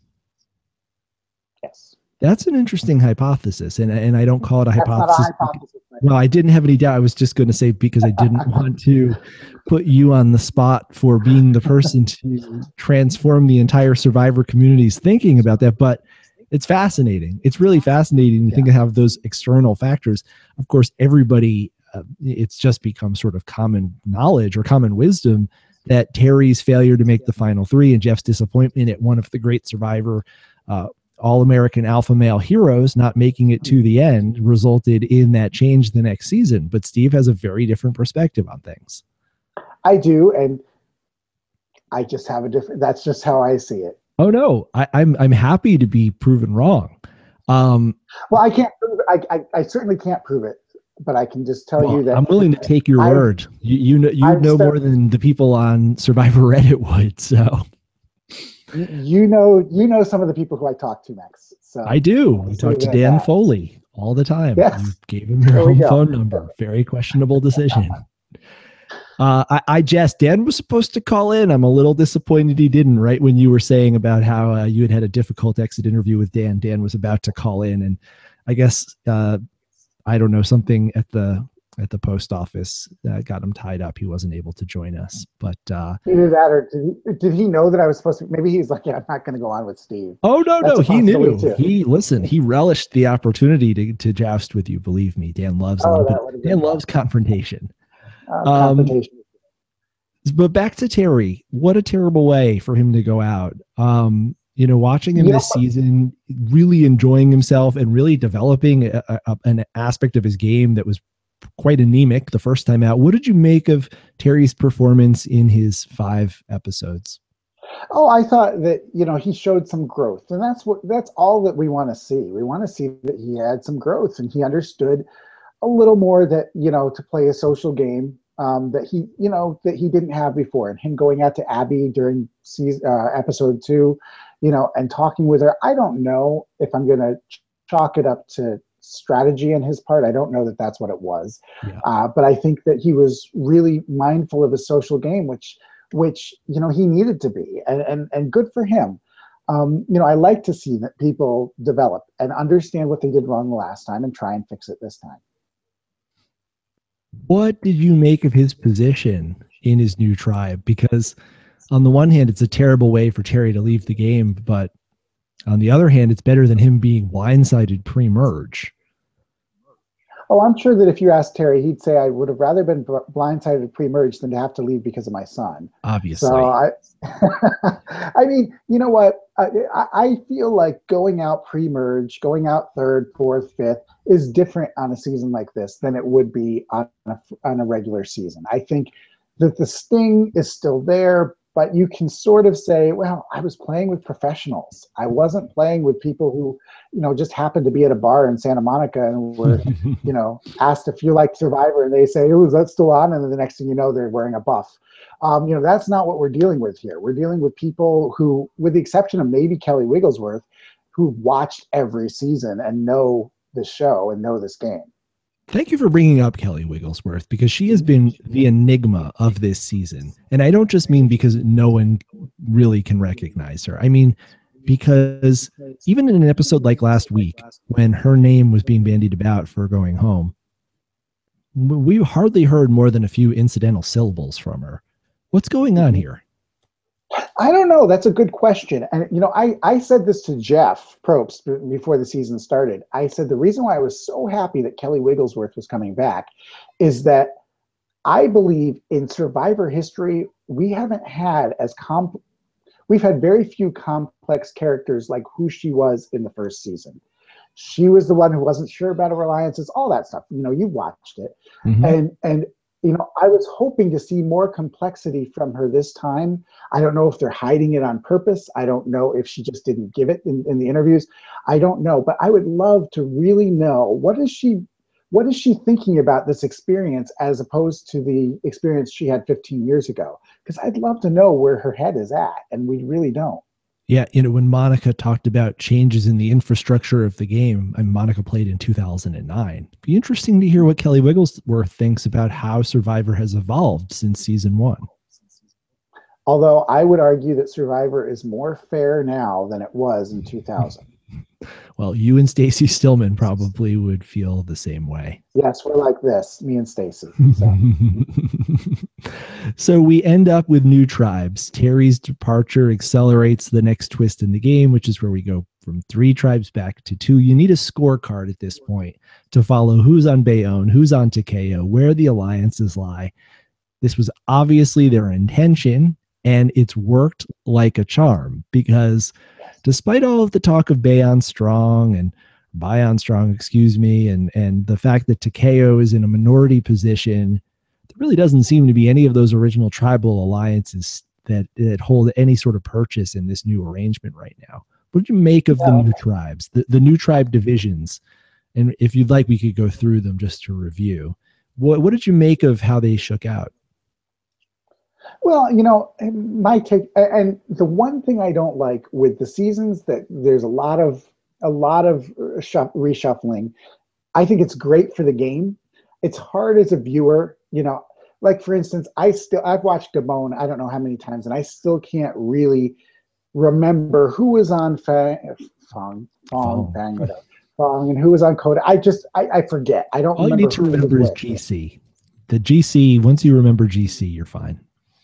C: Yes.
B: That's an interesting hypothesis, and and I don't call it a
C: That's
B: hypothesis.
C: not a hypothesis right?
B: Well, I didn't have any doubt. I was just going to say, because I didn't want to put you on the spot for being the person to transform the entire Survivor community's thinking about that. But it's fascinating. It's really fascinating to yeah. think of how those external factors. Of course, everybody. Uh, it's just become sort of common knowledge or common wisdom that Terry's failure to make the final three and Jeff's disappointment at one of the great Survivor uh, All-American alpha male heroes not making it to the end resulted in that change the next season. But Steve has a very different perspective on things.
C: I do, and I just have a different. That's just how I see it.
B: Oh no, I, I'm I'm happy to be proven wrong. Um,
C: well, I can't prove it. I, I I certainly can't prove it. But I can just tell
B: well,
C: you that
B: I'm willing to take your
C: I,
B: word. You, you know, you
C: I'm
B: know
C: so,
B: more than the people on Survivor Reddit would. So
C: you, you know, you know some of the people who I talk to next. So
B: I do. You talk to Dan that. Foley all the time.
C: Yes.
B: You gave him your home phone number. Very questionable decision. uh, I, I jest. Dan was supposed to call in. I'm a little disappointed he didn't. Right when you were saying about how uh, you had had a difficult exit interview with Dan, Dan was about to call in, and I guess. Uh, I don't know, something at the at the post office uh, got him tied up. He wasn't able to join us. But uh,
C: either that, or did he, did he know that I was supposed to? Maybe he's like, yeah, I'm not going to go on with Steve.
B: Oh no, That's no, he knew.
C: Too.
B: He listen. He relished the opportunity to to joust with you. Believe me, Dan loves a
C: oh,
B: little bit. Dan loves confrontation.
C: Uh, confrontation.
B: Um, but back to Terry. What a terrible way for him to go out. Um, You know, watching him
C: you
B: this
C: know,
B: season, really enjoying himself and really developing a, a, an aspect of his game that was quite anemic the first time out. What did you make of Terry's performance in his five episodes?
C: Oh, I thought that, you know, he showed some growth, and that's what, that's all that we want to see. We want to see that he had some growth and he understood a little more that, you know, to play a social game, um, that he, you know, that he didn't have before, and him going out to Abby during season, uh, episode two, you know, and talking with her. I don't know if I'm going to chalk it up to strategy on his part. I don't know that that's what it was,
B: Yeah.
C: uh, but I think that he was really mindful of his social game, which, which you know, he needed to be, and and, and good for him. Um, you know, I like to see that people develop and understand what they did wrong the last time and try and fix it this time.
B: What did you make of his position in his new tribe? Because on the one hand, it's a terrible way for Terry to leave the game, but on the other hand, it's better than him being blindsided pre-merge.
C: Oh, I'm sure that if you asked Terry, he'd say, I would have rather been blindsided pre-merge than to have to leave because of my son.
B: Obviously.
C: So I, I mean, you know what? I, I feel like going out pre-merge, going out third, fourth, fifth is different on a season like this than it would be on a, on a regular season. I think that the sting is still there, but you can sort of say, well, I was playing with professionals. I wasn't playing with people who, you know, just happened to be at a bar in Santa Monica and were, you know, asked if you like Survivor, and they say, oh, is that still on? And then the next thing you know, they're wearing a buff. Um, you know, that's not what we're dealing with here. We're dealing with people who, with the exception of maybe Kelly Wigglesworth, who've watched every season and know the show and know this game.
B: Thank you for bringing up Kelly Wigglesworth, because she has been the enigma of this season. And I don't just mean because no one really can recognize her. I mean, because even in an episode like last week, when her name was being bandied about for going home, we hardly heard more than a few incidental syllables from her. What's going on here?
C: I don't know. That's a good question. And, you know, I, I said this to Jeff Probst before the season started. I said the reason why I was so happy that Kelly Wigglesworth was coming back is that I believe in Survivor history, we haven't had as comp we've had very few complex characters like who she was in the first season. She was the one who wasn't sure about her alliances, all that stuff. You know, you watched it. Mm-hmm. And, and, you know, I was hoping to see more complexity from her this time. I don't know if they're hiding it on purpose. I don't know if she just didn't give it in, in the interviews. I don't know, but I would love to really know what is she, what is she thinking about this experience as opposed to the experience she had fifteen years ago? Because I'd love to know where her head is at, and we really don't.
B: Yeah, you know, when Monica talked about changes in the infrastructure of the game, and Monica played in two thousand nine. It'd be interesting to hear what Kelly Wigglesworth thinks about how Survivor has evolved since season one.
C: Although I would argue that Survivor is more fair now than it was in two thousand.
B: Well, you and Stacey Stillman probably would feel the same way.
C: Yes, we're like this, me and Stacey. So.
B: So we end up with new tribes. Terry's departure accelerates the next twist in the game, which is where we go from three tribes back to two. You need a scorecard at this point to follow who's on Bayonne, who's on Takeo, where the alliances lie. This was obviously their intention, and it's worked like a charm, because despite all of the talk of Bayonne Strong and Bayon Strong, excuse me, and, and the fact that Takeo is in a minority position, there really doesn't seem to be any of those original tribal alliances that, that hold any sort of purchase in this new arrangement right now. What did you make of yeah. the new tribes, the, the new tribe divisions? And if you'd like, we could go through them just to review. What, what did you make of how they shook out?
C: Well, you know, my take, and the one thing I don't like with the seasons that there's a lot of a lot of reshuffling. I think it's great for the game. It's hard as a viewer, you know. Like for instance, I still I've watched Gabon I don't know how many times, and I still can't really remember who was on Fang, Fong, Fong, Fang, whatever, Fong, and who was on Coda. I just I, I forget. I don't.
B: All
C: remember
B: you need to
C: who
B: remember is
C: with.
B: G C. The G C. Once you remember G C, you're fine.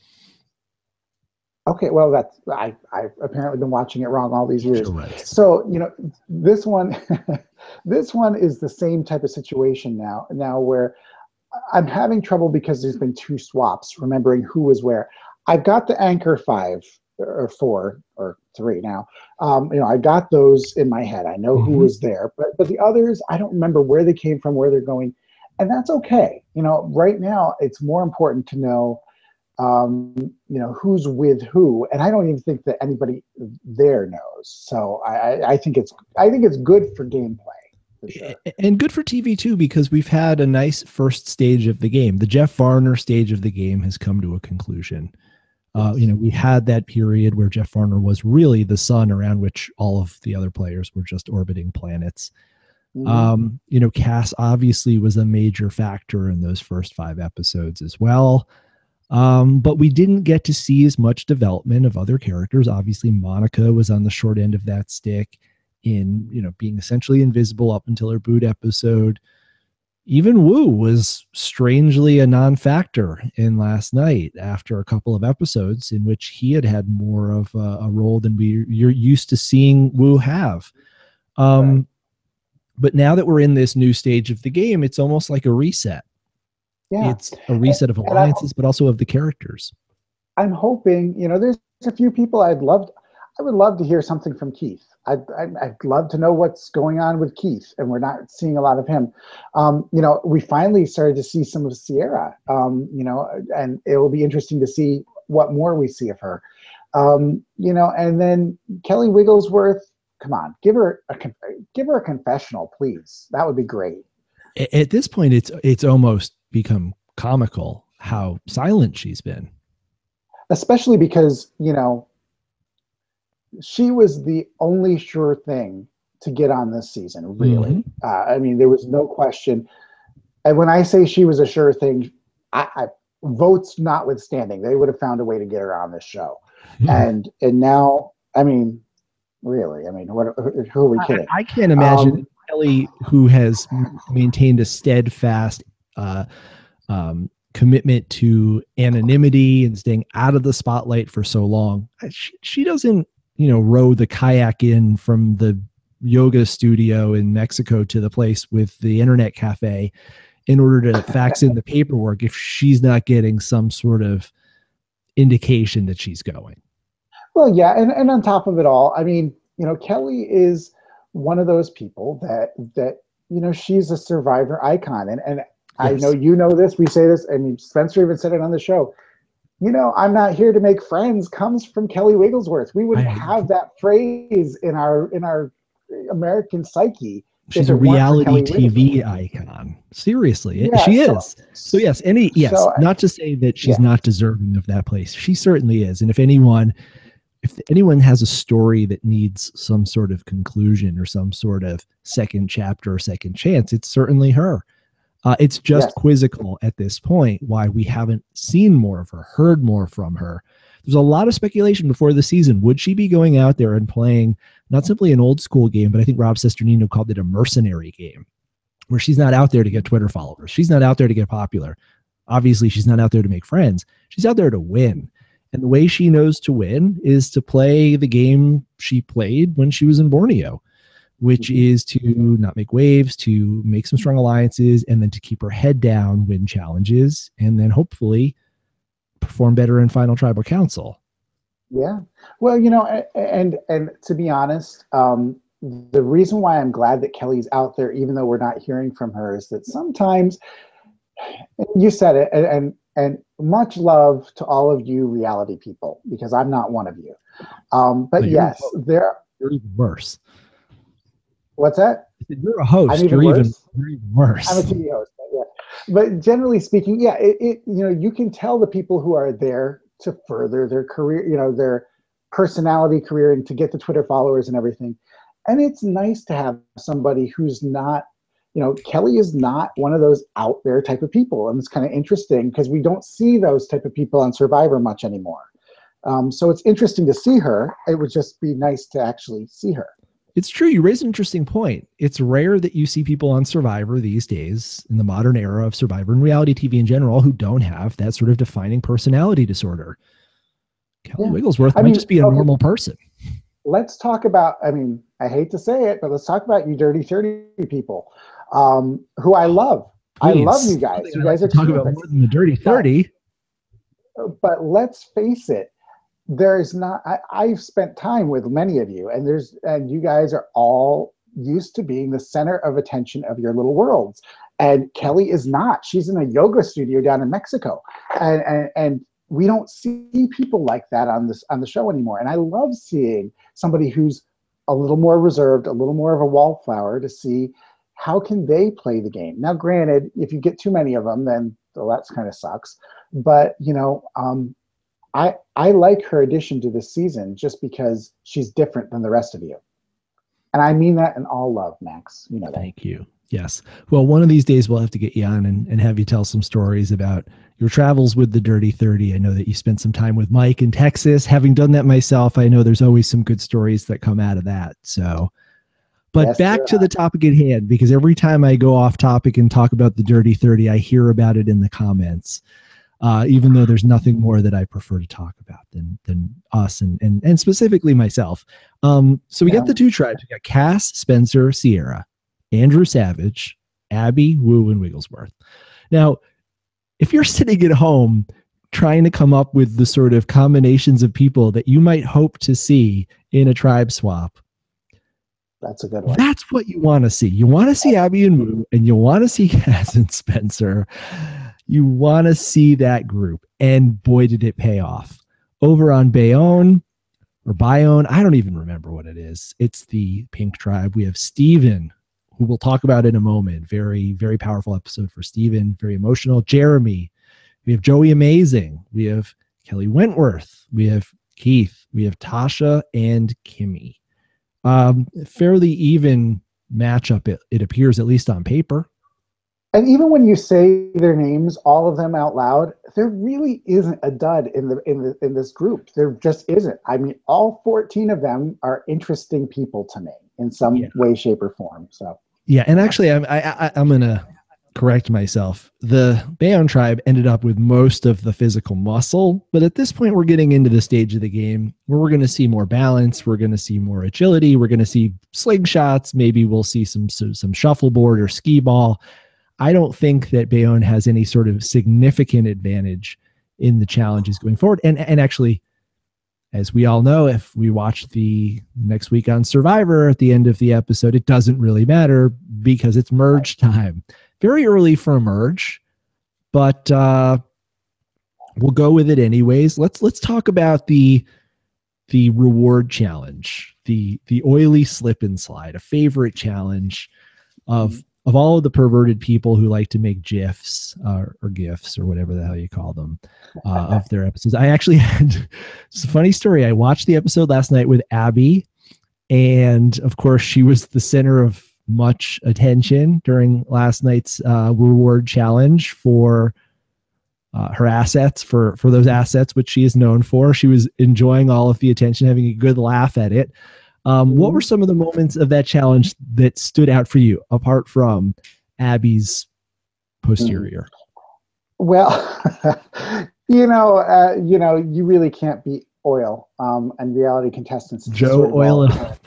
C: Okay, well, that's I I've apparently been watching it wrong all these years.
B: Correct.
C: So you know, this one, this one is the same type of situation now. Now where I'm having trouble because there's been two swaps, remembering who was where. I've got the anchor five or four or three now. Um, you know, I got those in my head. I know mm-hmm. who was there, but but the others, I don't remember where they came from, where they're going, and that's okay. You know, right now it's more important to know. Um, you know, who's with who, and I don't even think that anybody there knows. So I, I think it's I think it's good for gameplay. for sure.
B: And good for T V too, because we've had a nice first stage of the game. The Jeff Varner stage of the game has come to a conclusion. Uh, you know, we had that period where Jeff Varner was really the sun around which all of the other players were just orbiting planets. Mm-hmm. Um, you know, Cass obviously was a major factor in those first five episodes as well. Um, but we didn't get to see as much development of other characters. Obviously, Monica was on the short end of that stick in, you know, being essentially invisible up until her boot episode. Even Wu was strangely a non-factor in last night after a couple of episodes in which he had had more of a, a role than we you're used to seeing Wu have. Um, right. But now that we're in this new stage of the game, it's almost like a reset. Yeah. It's a reset and, of alliances, but also of the characters.
C: I'm hoping, you know, there's a few people I'd love, I would love to hear something from Keith. I'd, I'd, I'd love to know what's going on with Keith, and we're not seeing a lot of him. Um, you know, we finally started to see some of Sierra, um, you know, and it will be interesting to see what more we see of her. Um, you know, and then Kelly Wigglesworth, come on, give her a, give her a confessional, please. That would be great.
B: At this point, it's, it's almost become comical how silent she's been.
C: Especially because, you know, she was the only sure thing to get on this season, really. Mm-hmm. Uh, I mean, there was no question. And when I say she was a sure thing, I, I, votes notwithstanding, they would have found a way to get her on this show. Mm-hmm. And and now, I mean, really, I mean, what? Who are we kidding?
B: I, I can't imagine um, Kelly, who has maintained a steadfast uh, um, commitment to anonymity and staying out of the spotlight for so long. She, she doesn't, you know, row the kayak in from the yoga studio in Mexico to the place with the internet cafe in order to fax in the paperwork if she's not getting some sort of indication that she's going.
C: Well, yeah. And, and on top of it all, I mean, you know, Kelly is one of those people that, that, you know, she's a Survivor icon. And, and yes. I know, you know, this, we say this, and Spencer even said it on the show. You know, I'm not here to make friends comes from Kelly Wigglesworth. We wouldn't have that phrase in our in our American psyche.
B: She's a reality T V icon. Seriously, yeah, she so, is. So yes, any yes, so, not to say that she's yeah. not deserving of that place. She certainly is. And if anyone, if anyone has a story that needs some sort of conclusion or some sort of second chapter or second chance, it's certainly her. Uh, it's just yes. quizzical at this point why we haven't seen more of her, heard more from her. There's a lot of speculation before the season. Would she be going out there and playing not simply an old school game, but I think Rob Sesternino called it a mercenary game, where she's not out there to get Twitter followers. She's not out there to get popular. Obviously, she's not out there to make friends. She's out there to win. And the way she knows to win is to play the game she played when she was in Borneo, which is to not make waves, to make some strong alliances, and then to keep her head down, win challenges, and then hopefully perform better in Final Tribal Council.
C: Yeah. Well, you know, and and to be honest, um, the reason why I'm glad that Kelly's out there, even though we're not hearing from her, is that sometimes, you said it, and and, and much love to all of you reality people, because I'm not one of you. Um, but no, yes,
B: you're,
C: there
B: you're even worse.
C: What's that?
B: You're a host.
C: I'm even
B: you're,
C: worse.
B: Even, you're even worse.
C: I'm a T V host. But, yeah. But generally speaking, yeah, it, it you know, you can tell the people who are there to further their career, you know, their personality career, and to get the Twitter followers and everything. And it's nice to have somebody who's not, you know, Kelly is not one of those out there type of people. And it's kind of interesting because we don't see those type of people on Survivor much anymore. Um, so it's interesting to see her. It would just be nice to actually see her.
B: It's true. You raise an interesting point. It's rare that you see people on Survivor these days in the modern era of Survivor and reality T V in general who don't have that sort of defining personality disorder. Kelly yeah. Wigglesworth I might mean, just be a okay. normal person.
C: Let's talk about, I mean, I hate to say it, but let's talk about you dirty thirty people um, who I love. Please. I love you guys. You guys are
B: talking about more than the dirty thirty.
C: But, but let's face it. There's not, I, I've spent time with many of you, and there's, and you guys are all used to being the center of attention of your little worlds. And Kelly is not. She's in a yoga studio down in Mexico. And, and, and we don't see people like that on this, on the show anymore. And I love seeing somebody who's a little more reserved, a little more of a wallflower, to see how can they play the game? Now, granted, if you get too many of them, then well, that's kind of sucks. But, you know, um, I, I like her addition to this season just because she's different than the rest of you. And I mean that in all love, Max. You know that.
B: Thank you. Yes. Well, one of these days we'll have to get you on and, and have you tell some stories about your travels with the Dirty thirty. I know that you spent some time with Mike in Texas. Having done that myself, I know there's always some good stories that come out of that. So, but
C: Yes,
B: back
C: sir.
B: to the topic at hand, because every time I go off topic and talk about the Dirty thirty, I hear about it in the comments. Uh, even though there's nothing more that I prefer to talk about than than us and and, and specifically myself. Um, so we
C: Yeah.
B: got the two tribes. We got Cass, Spencer, Sierra, Andrew Savage, Abby, Wu, and Wigglesworth. Now, if you're sitting at home trying to come up with the sort of combinations of people that you might hope to see in a tribe swap,
C: That's a good one.
B: that's what you want to see. You want to see Abby and Wu, and you want to see Cass and Spencer. You want to see that group. And boy, did it pay off. Over on Bayonne or Bayonne, I don't even remember what it is. It's the Pink Tribe. We have Steven, who we'll talk about in a moment. Very, very powerful episode for Steven. Very emotional. Jeremy. We have Joey Amazing. We have Kelly Wentworth. We have Keith. We have Tasha and Kimmy. Um, fairly even matchup, it, it appears, at least on paper.
C: And even when you say their names, all of them out loud, there really isn't a dud in the in the in this group. There just isn't. I mean, all fourteen of them are interesting people to me in some
B: Yeah.
C: way, shape, or form. So
B: Yeah, and actually, I'm I, I, I'm gonna correct myself. The Bayonne tribe ended up with most of the physical muscle, but at this point, we're getting into the stage of the game where we're going to see more balance. We're going to see more agility. We're going to see slingshots. Maybe we'll see some some, some shuffleboard or skee ball. I don't think that Bayonne has any sort of significant advantage in the challenges going forward. And and actually, as we all know, if we watch the next week on Survivor at the end of the episode, it doesn't really matter because it's merge time. Very early for a merge, but uh, we'll go with it anyways. Let's let's talk about the the reward challenge, the the oily slip and slide, a favorite challenge of of all of the perverted people who like to make GIFs uh, or GIFs or whatever the hell you call them uh, of their episodes. I actually had it's a funny story. I watched the episode last night with Abby, and of course she was the center of much attention during last night's uh, reward challenge for uh, her assets, for, for those assets, which she is known for. She was enjoying all of the attention, having a good laugh at it. Um, what were some of the moments of that challenge that stood out for you, apart from Abby's posterior?
C: well, you know, uh, you know, you really can't beat oil um, and reality contestants. It's
B: Joe
C: sort of
B: Oil
C: all-
B: it up.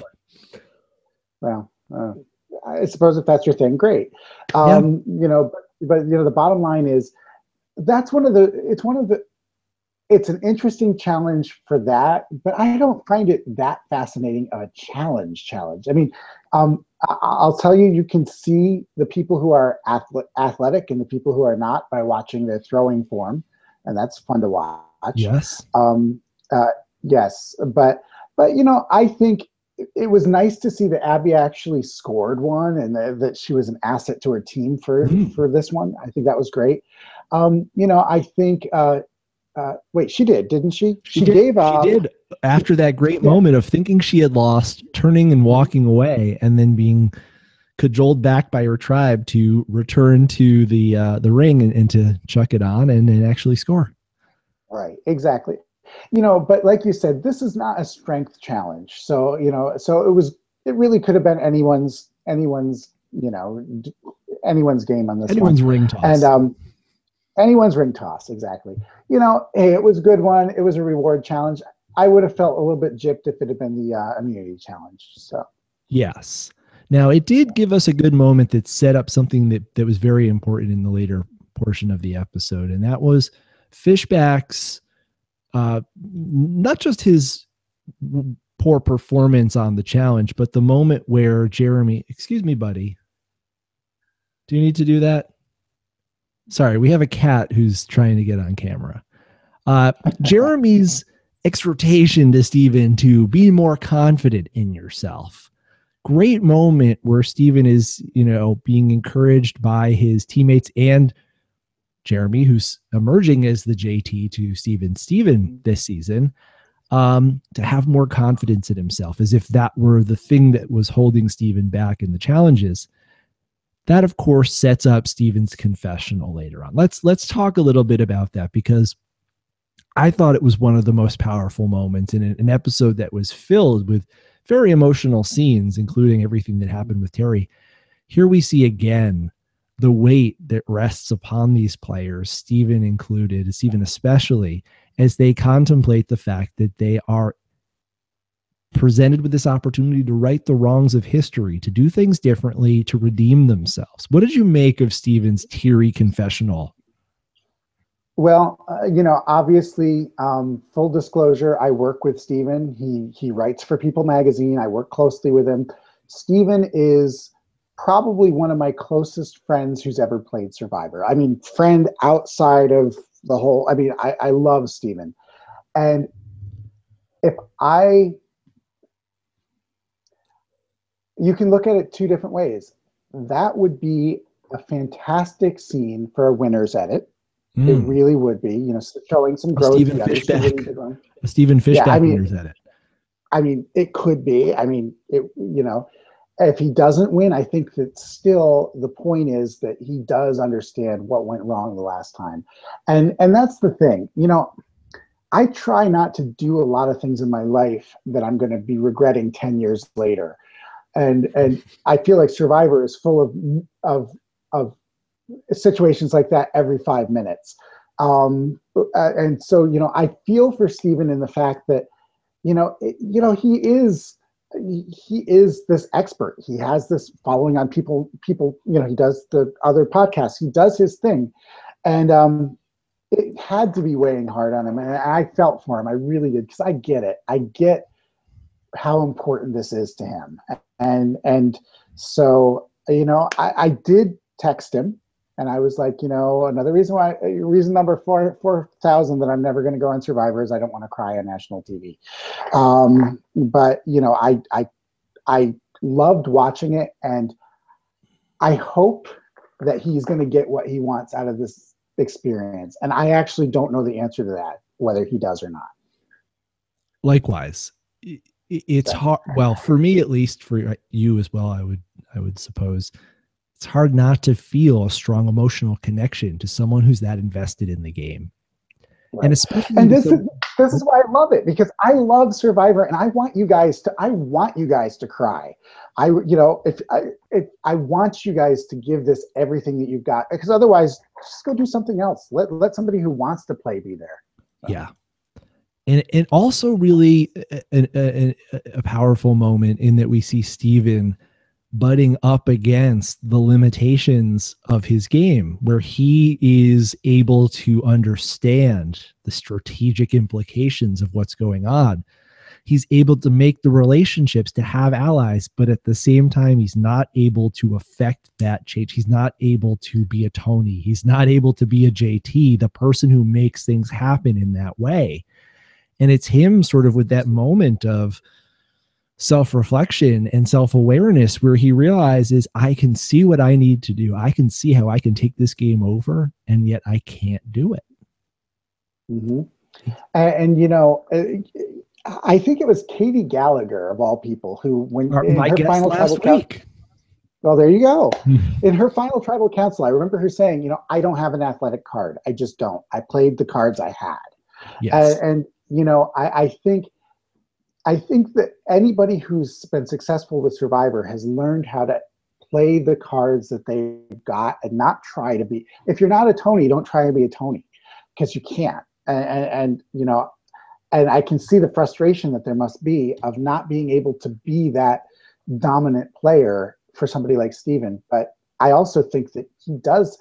C: Well, uh, I suppose if that's your thing, great. Um, You know, but, but you know, the bottom line is that's one of the. It's one of the. It's an interesting challenge for that, but I don't find it that fascinating a challenge. Challenge. I mean, um, I- I'll tell you, you can see the people who are athle- athletic and the people who are not by watching their throwing form, and that's fun to watch.
B: Yes.
C: Um, uh, yes, but but you know, I think it, it was nice to see that Abby actually scored one, and that, that she was an asset to her team for
B: Mm.
C: for this one. I think that was great. Um, you know, I think. Uh, uh, wait, she did, didn't she? She,
B: She did,
C: gave up.
B: She did after that great
C: Yeah.
B: moment of thinking she had lost, turning and walking away, and then being cajoled back by her tribe to return to the uh, the ring and, and to chuck it on and, and actually score.
C: Right, exactly. You know, but like you said, this is not a strength challenge. So, you know, so it was, it really could have been anyone's, anyone's, you know, d- anyone's game on this
B: Anyone's
C: one.
B: ring toss.
C: And um, anyone's ring toss, exactly. You know, hey, it was a good one. It was a reward challenge. I would have felt a little bit gypped if it had been the uh, immunity challenge. So,
B: Yes. Now, it did give us a good moment that set up something that, that was very important in the later portion of the episode, and that was Fishback's, uh, not just his poor performance on the challenge, but the moment where Jeremy, excuse me, buddy, do you need to do that? Sorry, we have a cat who's trying to get on camera. Uh, Jeremy's exhortation to Steven to be more confident in yourself great moment where Steven is, you know, being encouraged by his teammates and Jeremy, who's emerging as the J T to Steven Steven this season, um, to have more confidence in himself, as if that were the thing that was holding Steven back in the challenges. That, of course, sets up Steven's confessional later on. Let's let's talk a little bit about that, because I thought it was one of the most powerful moments in an episode that was filled with very emotional scenes, including everything that happened with Terry. Here we see again the weight that rests upon these players, Steven included, Steven especially, as they contemplate the fact that they are presented with this opportunity to right the wrongs of history, to do things differently, to redeem themselves. What did you make of Steven's teary confessional?
C: Well, uh, you know, obviously, um, full disclosure, I work with Steven. He he writes for People Magazine. I work closely with him. Steven is probably one of my closest friends who's ever played Survivor. I mean, friend outside of the whole, I mean, I, I love Steven. And if I, you can look at it two different ways. That would be a fantastic scene for a winner's edit. Mm. It really would be, you know, showing some growth.
B: Stephen Fishback. A Stephen Fishback
C: yeah, I mean,
B: winner's edit.
C: I mean, it could be. I mean, it, you know, if he doesn't win, I think that still the point is that he does understand what went wrong the last time. And and that's the thing. You know, I try not to do a lot of things in my life that I'm going to be regretting ten years later. And and I feel like Survivor is full of of of situations like that every five minutes. Um, and so, you know, I feel for Steven in the fact that, you know, it, you know, he is he is this expert. He has this following on people, people, you know, he does the other podcasts, he does his thing. And um, it had to be weighing hard on him. And I felt for him. I really did. Because I get it. I get how important this is to him. And, and so, you know, I, I did text him. And I was like, you know, another reason why, reason number four, four thousand that I'm never going to go on Survivor is I don't want to cry on national T V. Um, but, you know, I, I, I loved watching it, and I hope that he's going to get what he wants out of this experience. And I actually don't know the answer to that, whether he does or not.
B: Likewise, it's hard. Well, for me, at least, for you as well, I would, I would suppose. It's hard not to feel a strong emotional connection to someone who's that invested in the game.
C: Right.
B: And especially,
C: and this
B: so-
C: is this is why I love it, because I love Survivor, and I want you guys to I want you guys to cry. I you know if I if I want you guys to give this everything that you've got, because otherwise, just go do something else. Let let somebody who wants to play be there. So.
B: Yeah. And and also really a, a, a powerful moment in that we see Steven butting up against the limitations of his game, where he is able to understand the strategic implications of what's going on. He's able to make the relationships, to have allies, but at the same time, he's not able to affect that change. He's not able to be a Tony. He's not able to be a J T, the person who makes things happen in that way. And it's him sort of with that moment of self-reflection and self-awareness where he realizes, I can see what I need to do. I can see how I can take this game over, and yet I can't do it.
C: Mm-hmm. And, and, you know, I think it was Katie Gallagher, of all people, who, when
B: Our,
C: in
B: my
C: her
B: guest
C: final
B: last
C: tribal
B: week.
C: Council, well, there you go. In her final tribal council, I remember her saying, you know, I don't have an athletic card. I just don't. I played the cards I had.
B: Yes.
C: And, and you know, I, I think I think that anybody who's been successful with Survivor has learned how to play the cards that they've got and not try to be. If you're not a Tony, don't try to be a Tony, because you can't. And, and, and you know, and I can see the frustration that there must be of not being able to be that dominant player for somebody like Steven. But I also think that he does.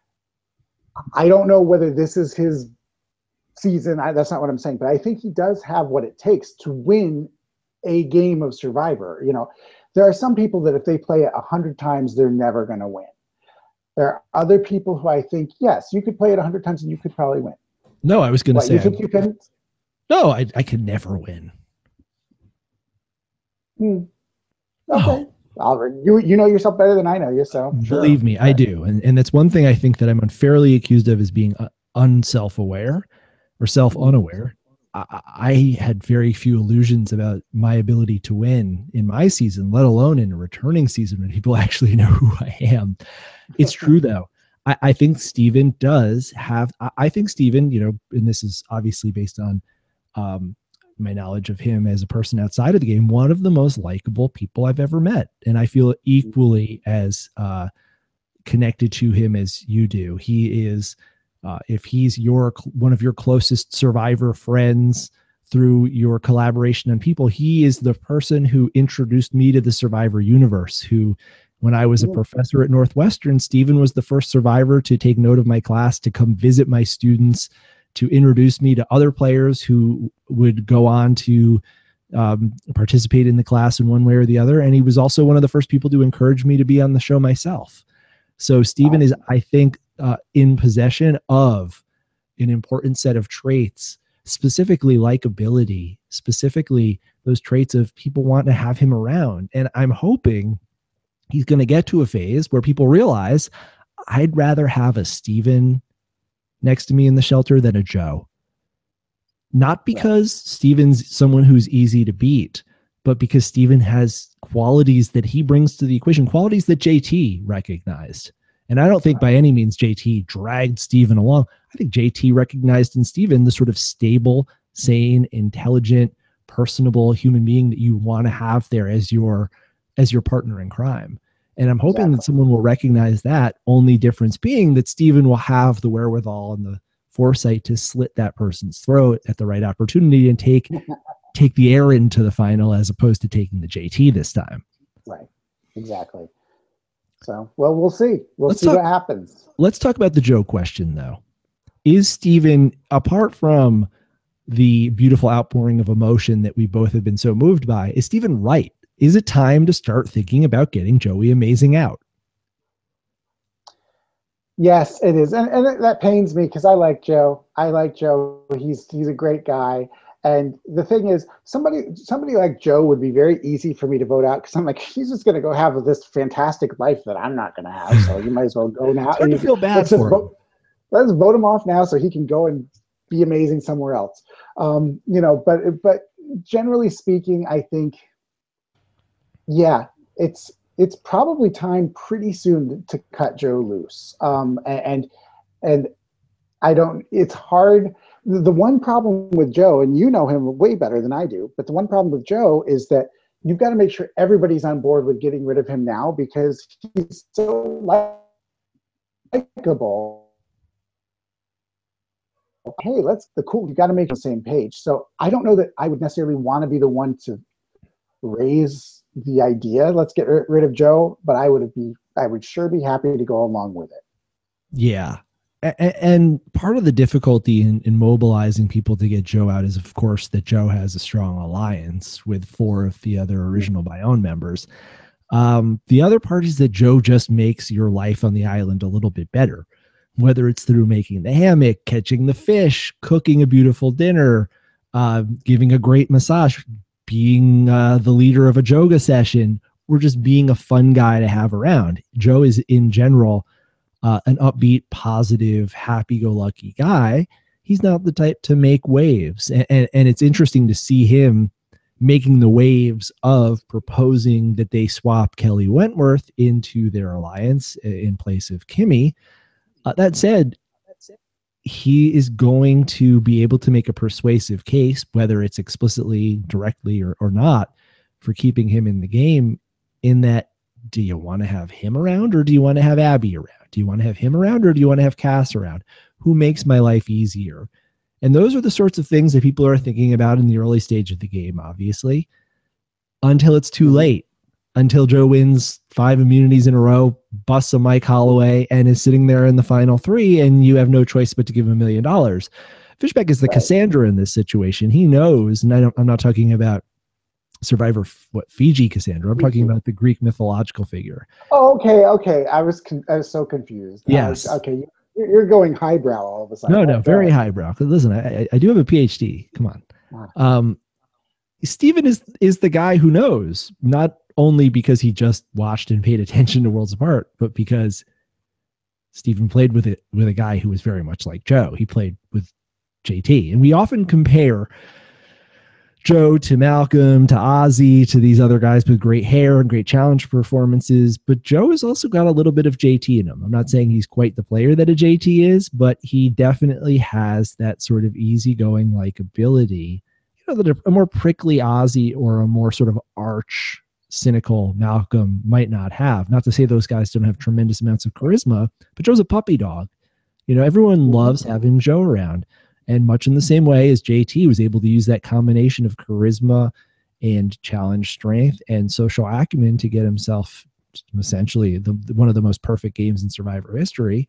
C: I don't know whether this is his season. I, that's not what I'm saying, but I think he does have what it takes to win a game of Survivor. You know, there are some people that if they play it a hundred times, they're never going to win. There are other people who I think, yes, you could play it a hundred times and you could probably win.
B: No, I was going to say,
C: you think you can?
B: No, I, I could never win.
C: Hmm. Okay.
B: Oh,
C: Oliver, you you know yourself better than I know you, so sure.
B: Believe me, I do. And, and that's one thing I think that I'm unfairly accused of, is being uh, unself-aware or self-unaware. I, I had very few illusions about my ability to win in my season, let alone in a returning season when people actually know who I am. It's true, though. I, I think Steven does have, I, I think Steven, you know, and this is obviously based on um, my knowledge of him as a person outside of the game, one of the most likable people I've ever met. And I feel equally as uh, connected to him as you do. He is, uh, if he's your one of your closest Survivor friends through your collaboration on people, he is the person who introduced me to the Survivor universe, who, when I was a professor at Northwestern, Steven was the first Survivor to take note of my class, to come visit my students, to introduce me to other players who would go on to um, participate in the class in one way or the other. And he was also one of the first people to encourage me to be on the show myself. So Steven is, I think, uh, in possession of an important set of traits, specifically likability, specifically those traits of people want to have him around. And I'm hoping he's going to get to a phase where people realize, I'd rather have a Steven next to me in the shelter than a Joe. Not because Steven's someone who's easy to beat, but because Steven has qualities that he brings to the equation, qualities that J T recognized. And I don't think by any means J T dragged Steven along. I think J T recognized in Steven the sort of stable, sane, intelligent, personable human being that you want to have there as your as your partner in crime. And I'm hoping exactly. that someone will recognize that, only difference being that Steven will have the wherewithal and the foresight to slit that person's throat at the right opportunity and take take the air into the final, as opposed to taking the J T this time.
C: Right. Exactly. So, well, we'll see. We'll let's see talk, what happens.
B: Let's talk about the Joe question, though. Is Steven, apart from the beautiful outpouring of emotion that we both have been so moved by, is Steven right? Is it time to start thinking about getting Joey Amazing out?
C: Yes, it is. And, and that pains me because I like Joe. I like Joe. He's he's a great guy. And the thing is, somebody somebody like Joe would be very easy for me to vote out, because I'm like, he's just going to go have this fantastic life that I'm not going to have. So you might as well go now.
B: It's hard to feel bad
C: let's
B: for him.
C: Vote, let's vote him off now so he can go and be amazing somewhere else. Um, you know, but but generally speaking, I think, yeah, it's it's probably time pretty soon to cut Joe loose. Um, and and I don't. It's hard. The one problem with Joe, and you know him way better than I do, but the one problem with Joe is that you've got to make sure everybody's on board with getting rid of him now, because he's so likable. Hey, let's the cool. You got to make the same page. So I don't know that I would necessarily want to be the one to raise the idea, let's get rid of Joe, but I would be, I would sure be happy to go along with it.
B: Yeah. And part of the difficulty in, in mobilizing people to get Joe out is, of course, that Joe has a strong alliance with four of the other original Bayonne members. Um, the other part is that Joe just makes your life on the island a little bit better, whether it's through making the hammock, catching the fish, cooking a beautiful dinner, uh, giving a great massage, being uh, the leader of a yoga session, or just being a fun guy to have around. Joe is, in general, Uh, an upbeat, positive, happy-go-lucky guy. He's not the type to make waves. And, and, and it's interesting to see him making the waves of proposing that they swap Kelly Wentworth into their alliance in place of Kimmy. Uh, that said, he is going to be able to make a persuasive case, whether it's explicitly, directly, or, or not, for keeping him in the game, in that, do you want to have him around, or do you want to have Abby around? Do you want to have him around, or do you want to have Cass around? Who makes my life easier? And those are the sorts of things that people are thinking about in the early stage of the game, obviously, until it's too late, until Joe wins five immunities in a row, busts a Mike Holloway, and is sitting there in the final three, and you have no choice but to give him a million dollars. Fishback is the right. Cassandra in this situation. He knows, and I don't, I'm not talking about Survivor, what, Peih-Gee Cassandra. I'm talking about the Greek mythological figure.
C: Oh, okay, okay. I was con- I was so confused.
B: Yes.
C: Was, okay, you're, you're going highbrow all of a sudden.
B: No, no,
C: oh,
B: very highbrow. Listen, I, I do have a P H D. Come on. Um, Steven is is the guy who knows not only because he just watched and paid attention to Worlds Apart, but because Stephen played with it with a guy who was very much like Joe. He played with J T, and we often compare Joe to Malcolm to Ozzy to these other guys with great hair and great challenge performances, but Joe has also got a little bit of J T in him. I'm not saying he's quite the player that a J T is, but he definitely has that sort of easygoing like ability, you know, that a, a more prickly Ozzy or a more sort of arch cynical Malcolm might not have. Not to say those guys don't have tremendous amounts of charisma, but Joe's a puppy dog. You know, everyone loves having Joe around. And much in the same way as J T was able to use that combination of charisma and challenge strength and social acumen to get himself essentially the, one of the most perfect games in Survivor history,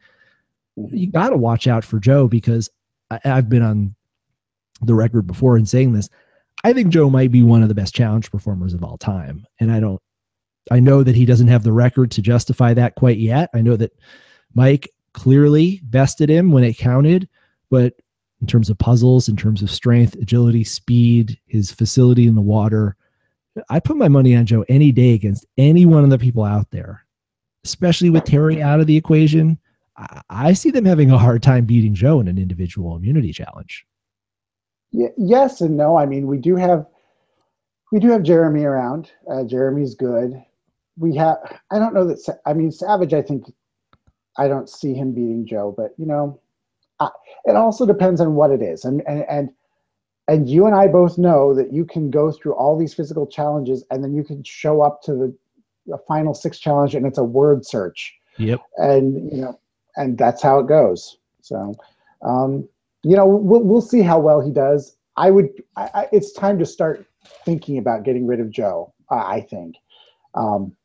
B: you got to watch out for Joe, because I, I've been on the record before in saying this. I think Joe might be one of the best challenge performers of all time. And I don't, I know that he doesn't have the record to justify that quite yet. I know that Mike clearly bested him when it counted, but in terms of puzzles, in terms of strength, agility, speed, his facility in the water, I put my money on Joe any day against any one of the people out there, especially with Terry out of the equation. I, I see them having a hard time beating Joe in an individual immunity challenge.
C: Yeah, yes and no. I mean, we do have we do have Jeremy around. Uh, Jeremy's good. We have. I don't know that. I mean, Savage. I think I don't see him beating Joe, but you know. Uh, it also depends on what it is, and, and and and you and I both know that you can go through all these physical challenges, and then you can show up to the, the final six challenge, and it's a word search.
B: Yep.
C: And you know, and that's how it goes. So, um, you know, we'll we'll see how well he does. I would. I, I, it's time to start thinking about getting rid of Joe. Uh, I think. Um,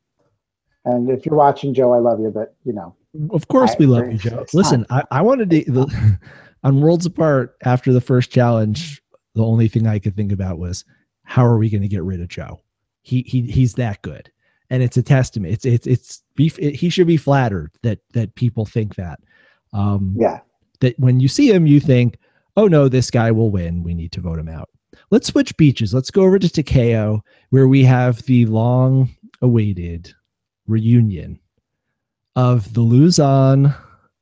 C: and if you're watching, Joe, I love you, but you know.
B: Of course,
C: I,
B: we love you, Joe. Listen, I, I wanted to the, on Worlds Apart after the first challenge. The only thing I could think about was how are we going to get rid of Joe? He he he's that good, and it's a testament. It's it's it's be, it, he should be flattered that that people think that. Um,
C: yeah.
B: That when you see him, you think, oh no, this guy will win. We need to vote him out. Let's switch beaches. Let's go over to Takeo, where we have the long-awaited reunion of the Luzon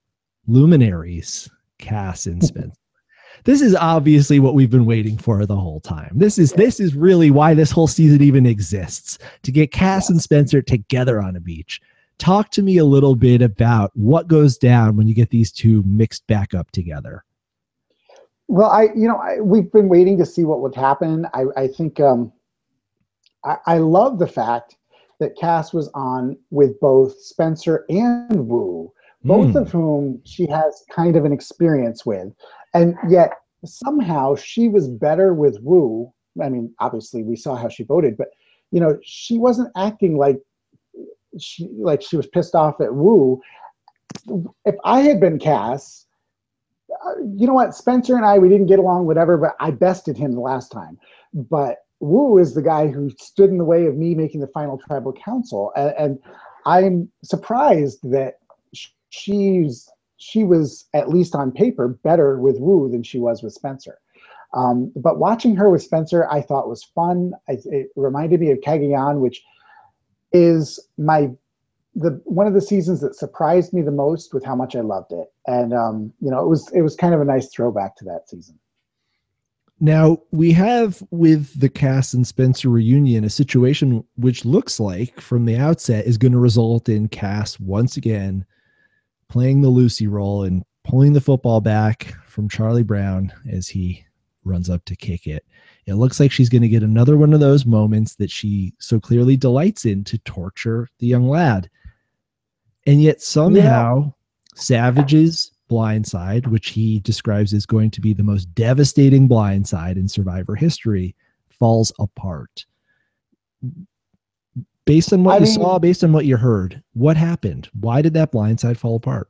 B: luminaries, Cass and Spencer. This is obviously what we've been waiting for the whole time. This is this is really why this whole season even exists, to get Cass and Spencer together on a beach. Talk to me a little bit about what goes down when you get these two mixed back up together.
C: Well, I you know I, we've been waiting to see what would happen. I I think um, I, I love the fact that Cass was on with both Spencer and Wu, both mm. of whom she has kind of an experience with. And yet somehow she was better with Wu. I mean, obviously we saw how she voted, but you know, she wasn't acting like she like she was pissed off at Wu. If I had been Cass, uh, you know what, Spencer and I, we didn't get along, whatever, but I bested him the last time. But Wu is the guy who stood in the way of me making the final tribal council. And, and I'm surprised that she's, she was, at least on paper, better with Wu than she was with Spencer. Um, but watching her with Spencer, I thought was fun. I, it reminded me of Cagayan, which is my the one of the seasons that surprised me the most with how much I loved it. And um, you know, it was it was kind of a nice throwback to that season.
B: Now, we have with the Cass and Spencer reunion a situation which looks like from the outset is going to result in Cass once again playing the Lucy role and pulling the football back from Charlie Brown as he runs up to kick it. It looks like she's going to get another one of those moments that she so clearly delights in to torture the young lad. And yet somehow yeah. Savage's blindside, which he describes as going to be the most devastating blindside in Survivor history, falls apart. Based on what I you mean, saw, based on what you heard, what happened? Why did that blindside fall apart?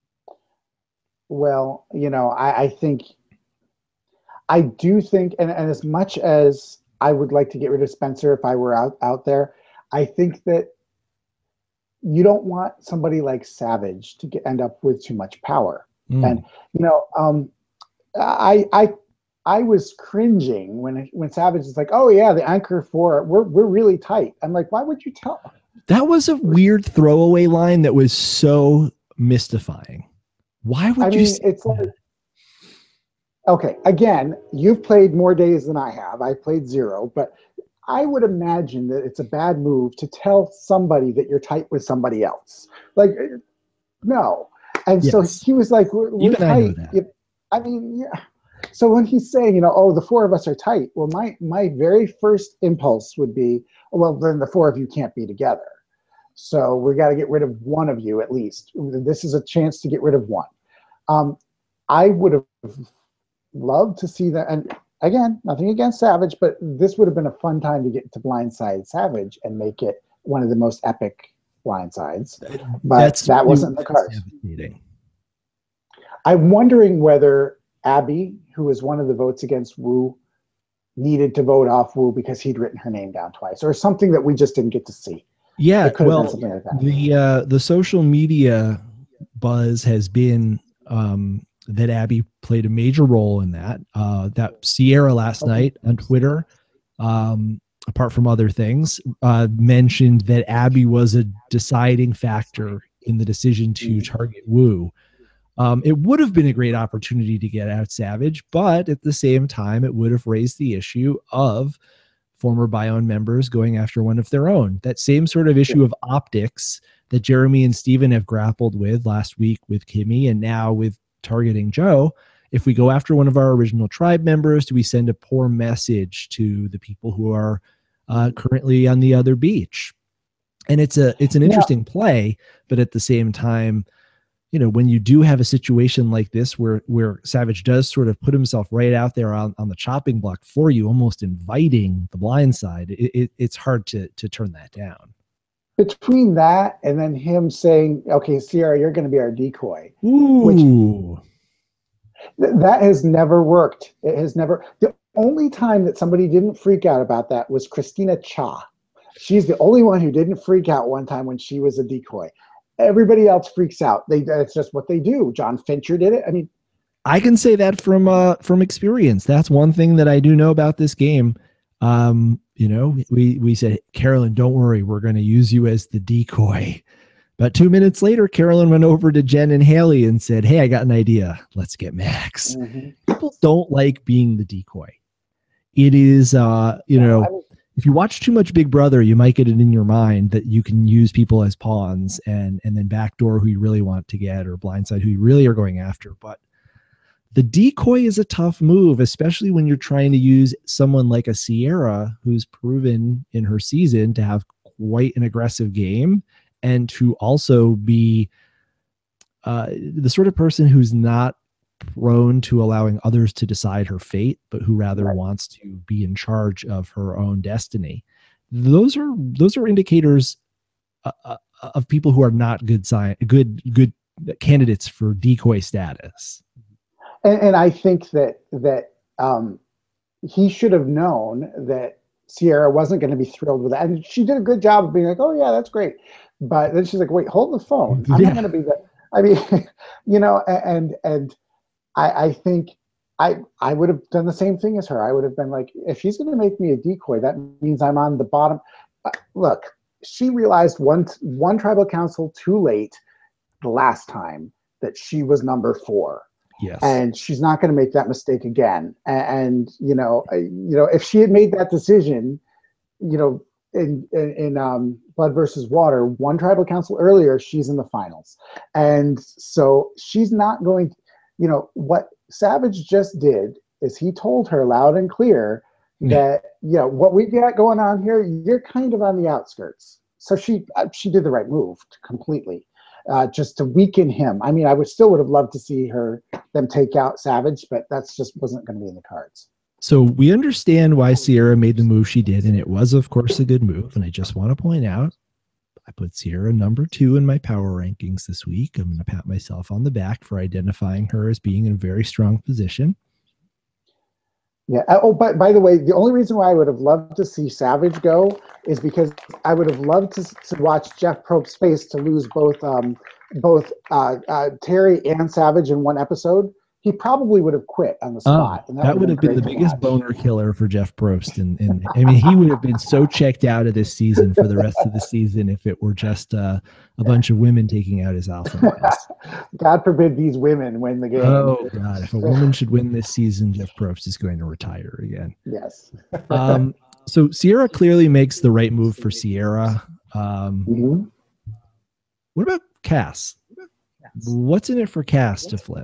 C: Well, you know, I, I think, I do think, and, and as much as I would like to get rid of Spencer if I were out, out there, I think that you don't want somebody like Savage to get, end up with too much power. Mm. And, you know, um, I, I, I was cringing when when Savage is like, "Oh yeah, the anchor four, we're we're really tight." I'm like, "Why would you tell?"
B: That was a weird throwaway line that was so mystifying. Why would
C: I
B: you
C: mean,
B: say
C: it's
B: that?
C: like, okay, again, you've played more days than I have. I played zero, but I would imagine that it's a bad move to tell somebody that you're tight with somebody else. Like, no. And so
B: Yes.
C: he was like, "We're, we're
B: Even I know
C: tight."
B: that.
C: If, I mean, yeah. So when he's saying, you know, "Oh, the four of us are tight," well, my my very first impulse would be, "Oh, well, then the four of you can't be together. So we got to get rid of one of you at least. This is a chance to get rid of one." Um, I would have loved to see that. And again, nothing against Savage, but this would have been a fun time to get to blindside Savage and make it one of the most epic blindsides. But
B: That's
C: that
B: really
C: wasn't in the cards.
B: devastating.
C: I'm wondering whether Abby, who was one of the votes against Wu, needed to vote off Wu because he'd written her name down twice, or something that we just didn't get to see.
B: Yeah,
C: It could have
B: well,
C: been something like that.
B: the uh, the social media buzz has been um, that Abby played a major role in that. Uh, that Sierra last
C: Okay.
B: night on Twitter, um, apart from other things, uh, mentioned that Abby was a deciding factor in the decision to
C: Mhm.
B: target Wu. Um, it would have been a great opportunity to get out Savage, but at the same time, it would have raised the issue of former Bion members going after one of their own. That same sort of issue of optics that Jeremy and Steven have grappled with last week with Kimmy and now with targeting Joe. If we go after one of our original tribe members, do we send a poor message to the people who are uh, currently on the other beach? And it's a it's an interesting yeah. play, but at the same time, you know, when you do have a situation like this where where Savage does sort of put himself right out there on, on the chopping block for you, almost inviting the blind side, it, it, it's hard to to turn that down.
C: Between that and then him saying, "Okay, Sierra, you're going to be our decoy,"
B: Ooh.
C: which th- that has never worked. It has never. The only time that somebody didn't freak out about that was Christina Cha. She's the only one who didn't freak out one time when she was a decoy. Everybody else freaks out. They that's just what they do. John Fincher did it. I mean,
B: I can say that from uh, from experience. That's one thing that I do know about this game. Um, you know, we we said, "Carolyn, don't worry, we're going to use you as the decoy." But two minutes later, Carolyn went over to Jen and Haley and said, "Hey, I got an idea. Let's get Max." Mm-hmm. People don't like being the decoy. It is, uh, you know. I mean, if you watch too much Big Brother, you might get it in your mind that you can use people as pawns and and then backdoor who you really want to get or blindside who you really are going after. But the decoy is a tough move, especially when you're trying to use someone like a Sierra who's proven in her season to have quite an aggressive game and to also be uh, the sort of person who's not prone to allowing others to decide her fate, but who rather right. wants to be in charge of her own destiny. Those are those are indicators uh, uh, of people who are not good sign, good good candidates for decoy status.
C: And, and I think that that um, he should have known that Sierra wasn't going to be thrilled with that, and she did a good job of being like, "Oh yeah, that's great," but then she's like, "Wait, hold the phone. I'm yeah. not going to be that." I mean, you know, and and. I, I think I I would have done the same thing as her. I would have been like, if she's going to make me a decoy, that means I'm on the bottom. Uh, look, she realized one one tribal council too late the last time that she was number four.
B: Yes,
C: and she's not going to make that mistake again. And, and you know, uh, you know, if she had made that decision, you know, in in, in um, Blood versus Water, one tribal council earlier, she's in the finals, and so she's not going to. You know, what Savage just did is he told her loud and clear that, you know, what we've got going on here, you're kind of on the outskirts. So she she did the right move completely, uh, just to weaken him. I mean, I would still would have loved to see her, them take out Savage, but that's just wasn't going to be in the cards.
B: So we understand why Sierra made the move she did, and it was, of course, a good move. And I just want to point out, I put Sierra number two in my power rankings this week. I'm going to pat myself on the back for identifying her as being in a very strong position.
C: Yeah. Oh, but by the way, the only reason why I would have loved to see Savage go is because I would have loved to, to watch Jeff Probst's face to lose both um, both uh, uh, Terry and Savage in one episode. he probably would have quit on the
B: Oh,
C: spot. And
B: that,
C: that,
B: would have been the
C: great to
B: biggest
C: watch.
B: boner killer for Jeff Probst. And, and I mean, he would have been so checked out of this season for the rest of the season if it were just uh, a bunch of women taking out his alpha males.
C: God forbid these women win the game.
B: Oh, God. If a woman should win this season, Jeff Probst is going to retire again.
C: Yes.
B: um, so Sierra clearly makes the right move for Sierra. Um,
C: mm-hmm.
B: What about Cass? What's in it for Cass to flip?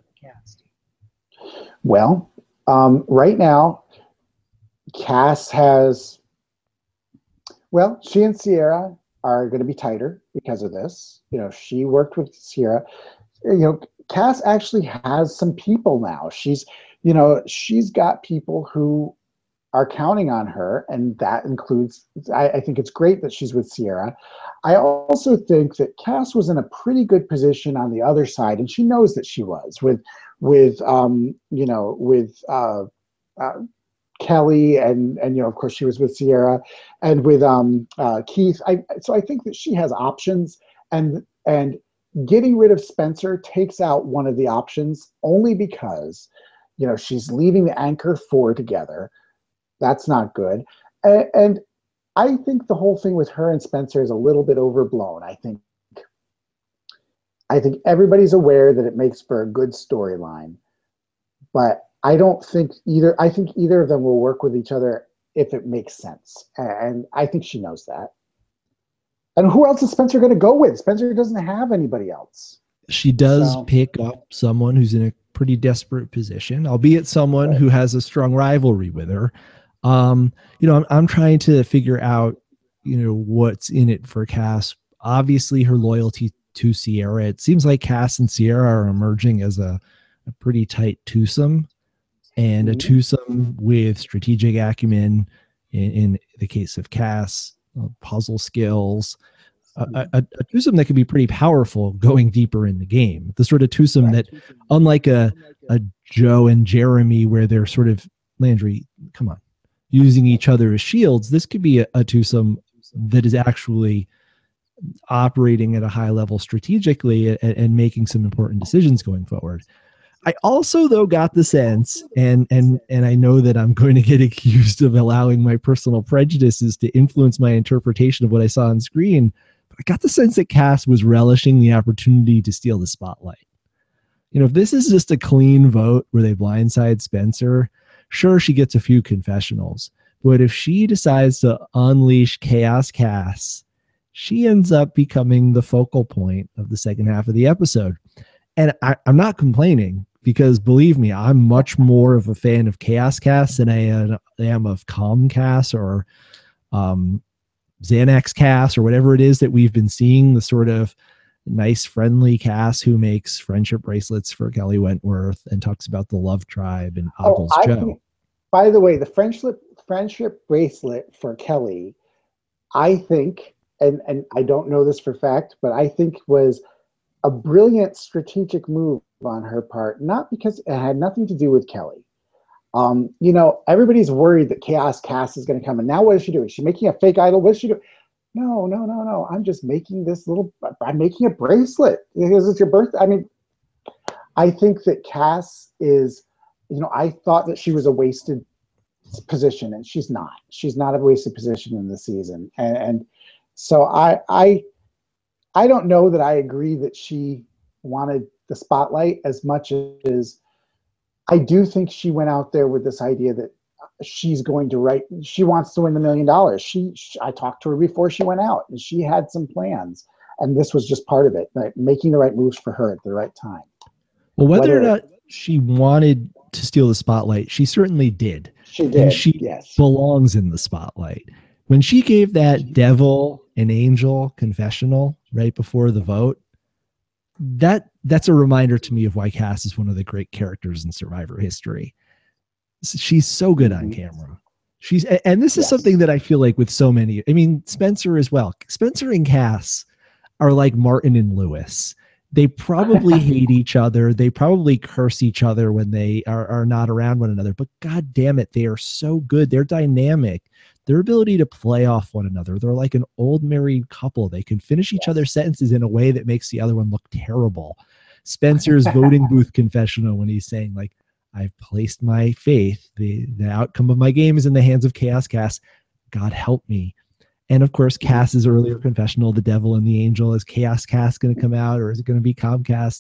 C: Well, um, right now, Cass has, well, she and Sierra are going to be tighter because of this. You know, she worked with Sierra. You know, Cass actually has some people now. She's, you know, she's got people who are counting on her, and that includes, I, I think it's great that she's with Sierra. I also think that Cass was in a pretty good position on the other side, and she knows that she was with, with um, you know, with uh, uh, Kelly, and and you know, of course, she was with Sierra, and with um, uh, Keith. I so I think that she has options, and and getting rid of Spencer takes out one of the options only because, you know, she's leaving the anchor four together. That's not good, and, and I think the whole thing with her and Spencer is a little bit overblown. I think. I think everybody's aware that it makes for a good storyline, but I don't think either, I think either of them will work with each other if it makes sense. And I think she knows that. And who else is Spencer going to go with? Spencer doesn't have anybody else.
B: She does
C: So,
B: pick up someone who's in a pretty desperate position, albeit someone
C: right.
B: who has a strong rivalry with her. Um, you know, I'm, I'm trying to figure out, you know, what's in it for Cass. Obviously, her loyalty to Sierra. It seems like Cass and Sierra are emerging as a, a pretty tight twosome, and a twosome with strategic acumen in, in the case of Cass, uh, puzzle skills, a, a, a twosome that could be pretty powerful going deeper in the game. The sort of twosome that, unlike a, a Joe and Jeremy, where they're sort of, Landry, come on, using each other as shields, this could be a, a twosome that is actually operating at a high level strategically and, and making some important decisions going forward. I also, though, got the sense, and and and I know that I'm going to get accused of allowing my personal prejudices to influence my interpretation of what I saw on screen, but I got the sense that Cass was relishing the opportunity to steal the spotlight. You know, if this is just a clean vote where they blindside Spencer, sure, she gets a few confessionals, but if she decides to unleash Chaos Cass, she ends up becoming the focal point of the second half of the episode. And I, I'm not complaining, because believe me, I'm much more of a fan of Chaos Cass than I am of Calm Cass or um, Xanax Cass or whatever it is that we've been seeing, the sort of nice, friendly Cass who makes friendship bracelets for Kelly Wentworth and talks about the love tribe and ogles
C: oh,
B: Joe.
C: Think, by the way, the friendship friendship bracelet for Kelly, I think, and, and I don't know this for fact, but I think was a brilliant strategic move on her part, not because it had nothing to do with Kelly. Um, you know, everybody's worried that Chaos Cass is going to come, and now what is she doing? She's making a fake idol. What is she doing? No, no, no, no. I'm just making this little, I'm making a bracelet. Because it's your birthday. I mean, I think that Cass is, you know, I thought that she was a wasted position, and she's not. She's not a wasted position in the season. And, and so I, I, I don't know that I agree that she wanted the spotlight as much as I do think she went out there with this idea that she's going to write, she wants to win the million dollars. She, she, I talked to her before she went out, and she had some plans, and this was just part of it, like making the right moves for her at the right time.
B: Well, whether, whether or not she wanted to steal the spotlight, she certainly did.
C: She did,
B: and she
C: yes.
B: belongs in the spotlight. When she gave that devil and angel confessional right before the vote, that that's a reminder to me of why Cass is one of the great characters in Survivor history. She's so good on camera. She's, and this is yes. something that I feel like with so many, I mean, Spencer as well. Spencer and Cass are like Martin and Lewis. They probably hate each other. They probably curse each other when they are, are not around one another, but God damn it, they are so good. They're dynamic. Their ability to play off one another. They're like an old married couple. They can finish each yes. other's sentences in a way that makes the other one look terrible. Spencer's voting booth confessional when he's saying, like, I've placed my faith. The, the outcome of my game is in the hands of Chaos Cass. God help me. And of course, Cass's earlier confessional, the devil and the angel. Is Chaos Cass going to come out, or is it going to be Comcast?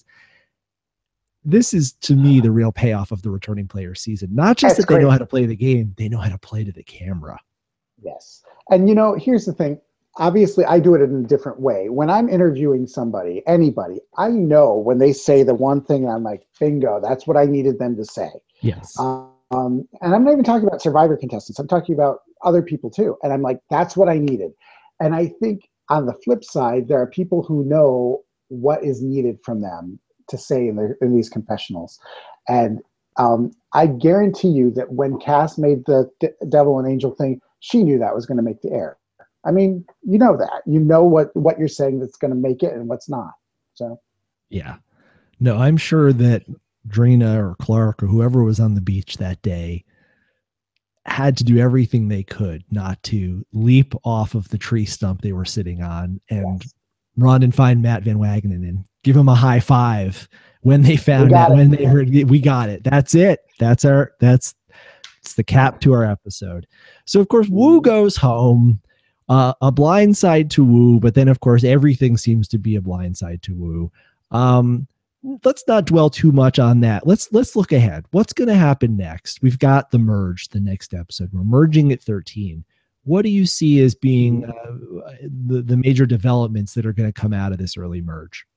B: This is, to me, the real payoff of the returning player season. Not just
C: That's
B: that they know
C: great.
B: how to play the game, they know how to play to the camera.
C: Yes. And, you know, here's the thing. Obviously, I do it in a different way. When I'm interviewing somebody, anybody, I know when they say the one thing, I'm like, bingo, that's what I needed them to say.
B: Yes.
C: Um, and I'm not even talking about Survivor contestants. I'm talking about other people too. And I'm like, that's what I needed. And I think on the flip side, there are people who know what is needed from them to say in, the, in these confessionals. And um, I guarantee you that when Cass made the d- devil and angel thing, she knew that was going to make the air. I mean, you know that. You know what, what you're saying that's going to make it and what's not. So,
B: yeah. No, I'm sure that Drina or Clark or whoever was on the beach that day had to do everything they could not to leap off of the tree stump they were sitting on and yes. run and find Matt Van Wagenen and give him a high five when they found out, it. when they heard, we got it. That's it. That's our, that's, it's the cap to our episode. So of course, Wu goes home. Uh, a blind side to Wu, but then of course everything seems to be a blind side to Wu. Um, let's not dwell too much on that. Let's let's look ahead. What's going to happen next? We've got the merge, the next episode. We're merging at thirteen. What do you see as being uh, the the major developments that are going to come out of this early merge?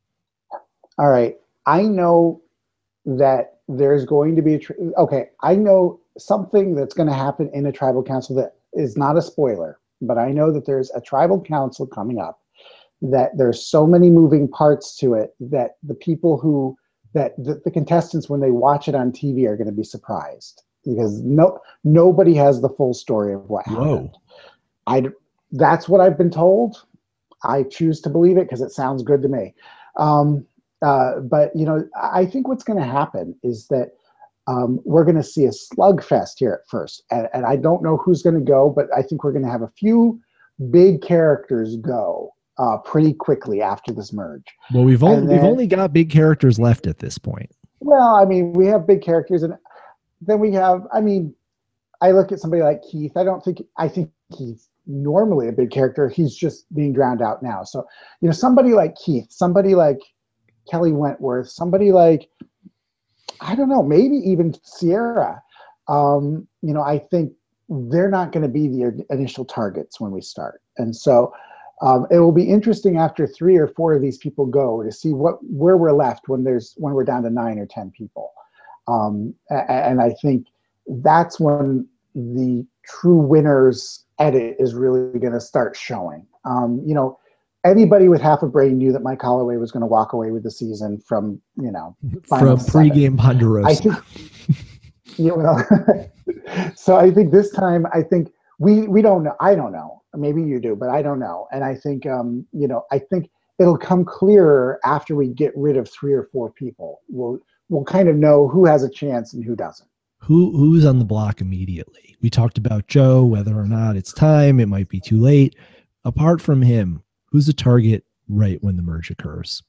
C: All right, I know that there's going to be a tri- okay. I know something that's going to happen in a tribal council that is not a spoiler. But I know that there's a tribal council coming up, that there's so many moving parts to it that the people who, that the, the contestants, when they watch it on T V, are going to be surprised because no, nobody has the full story of what happened.
B: Whoa.
C: I, that's what I've been told. I choose to believe it because it sounds good to me. Um, uh, but, you know, I think what's going to happen is that Um, we're going to see a slugfest here at first. And, and I don't know who's going to go, but I think we're going to have a few big characters go uh, pretty quickly after this merge.
B: Well, we've only,
C: then,
B: we've only got big characters left at this point.
C: Well, I mean, we have big characters. And then we have, I mean, I look at somebody like Keith. I don't think, I think he's normally a big character. He's just being drowned out now. So, you know, somebody like Keith, somebody like Kelly Wentworth, somebody like, I don't know, maybe even Sierra. Um, you know, I think they're not going to be the initial targets when we start. And so um, it will be interesting after three or four of these people go to see what where we're left when there's when we're down to nine or ten people. Um, and I think that's when the true winners edit is really going to start showing. Um, you know, anybody with half a brain knew that Mike Holloway was going to walk away with the season from, you know,
B: from pregame Ponderosa.
C: I think, you know, so I think this time, I think we, we don't know. I don't know. Maybe you do, but I don't know. And I think, um, you know, I think it'll come clearer after we get rid of three or four people. We'll, we'll kind of know who has a chance and who doesn't.
B: Who Who's on the block immediately? We talked about Joe, whether or not it's time, it might be too late. Apart from him, who's the target right when the merge occurs?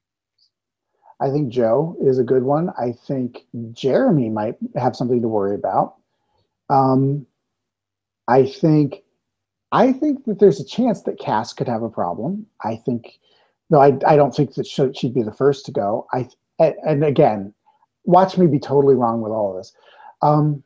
C: I think Joe is a good one. I think Jeremy might have something to worry about. Um, I think, I think that there's a chance that Cass could have a problem. I think, though I, I don't think that she'd be the first to go. I and again, watch me be totally wrong with all of this. Um,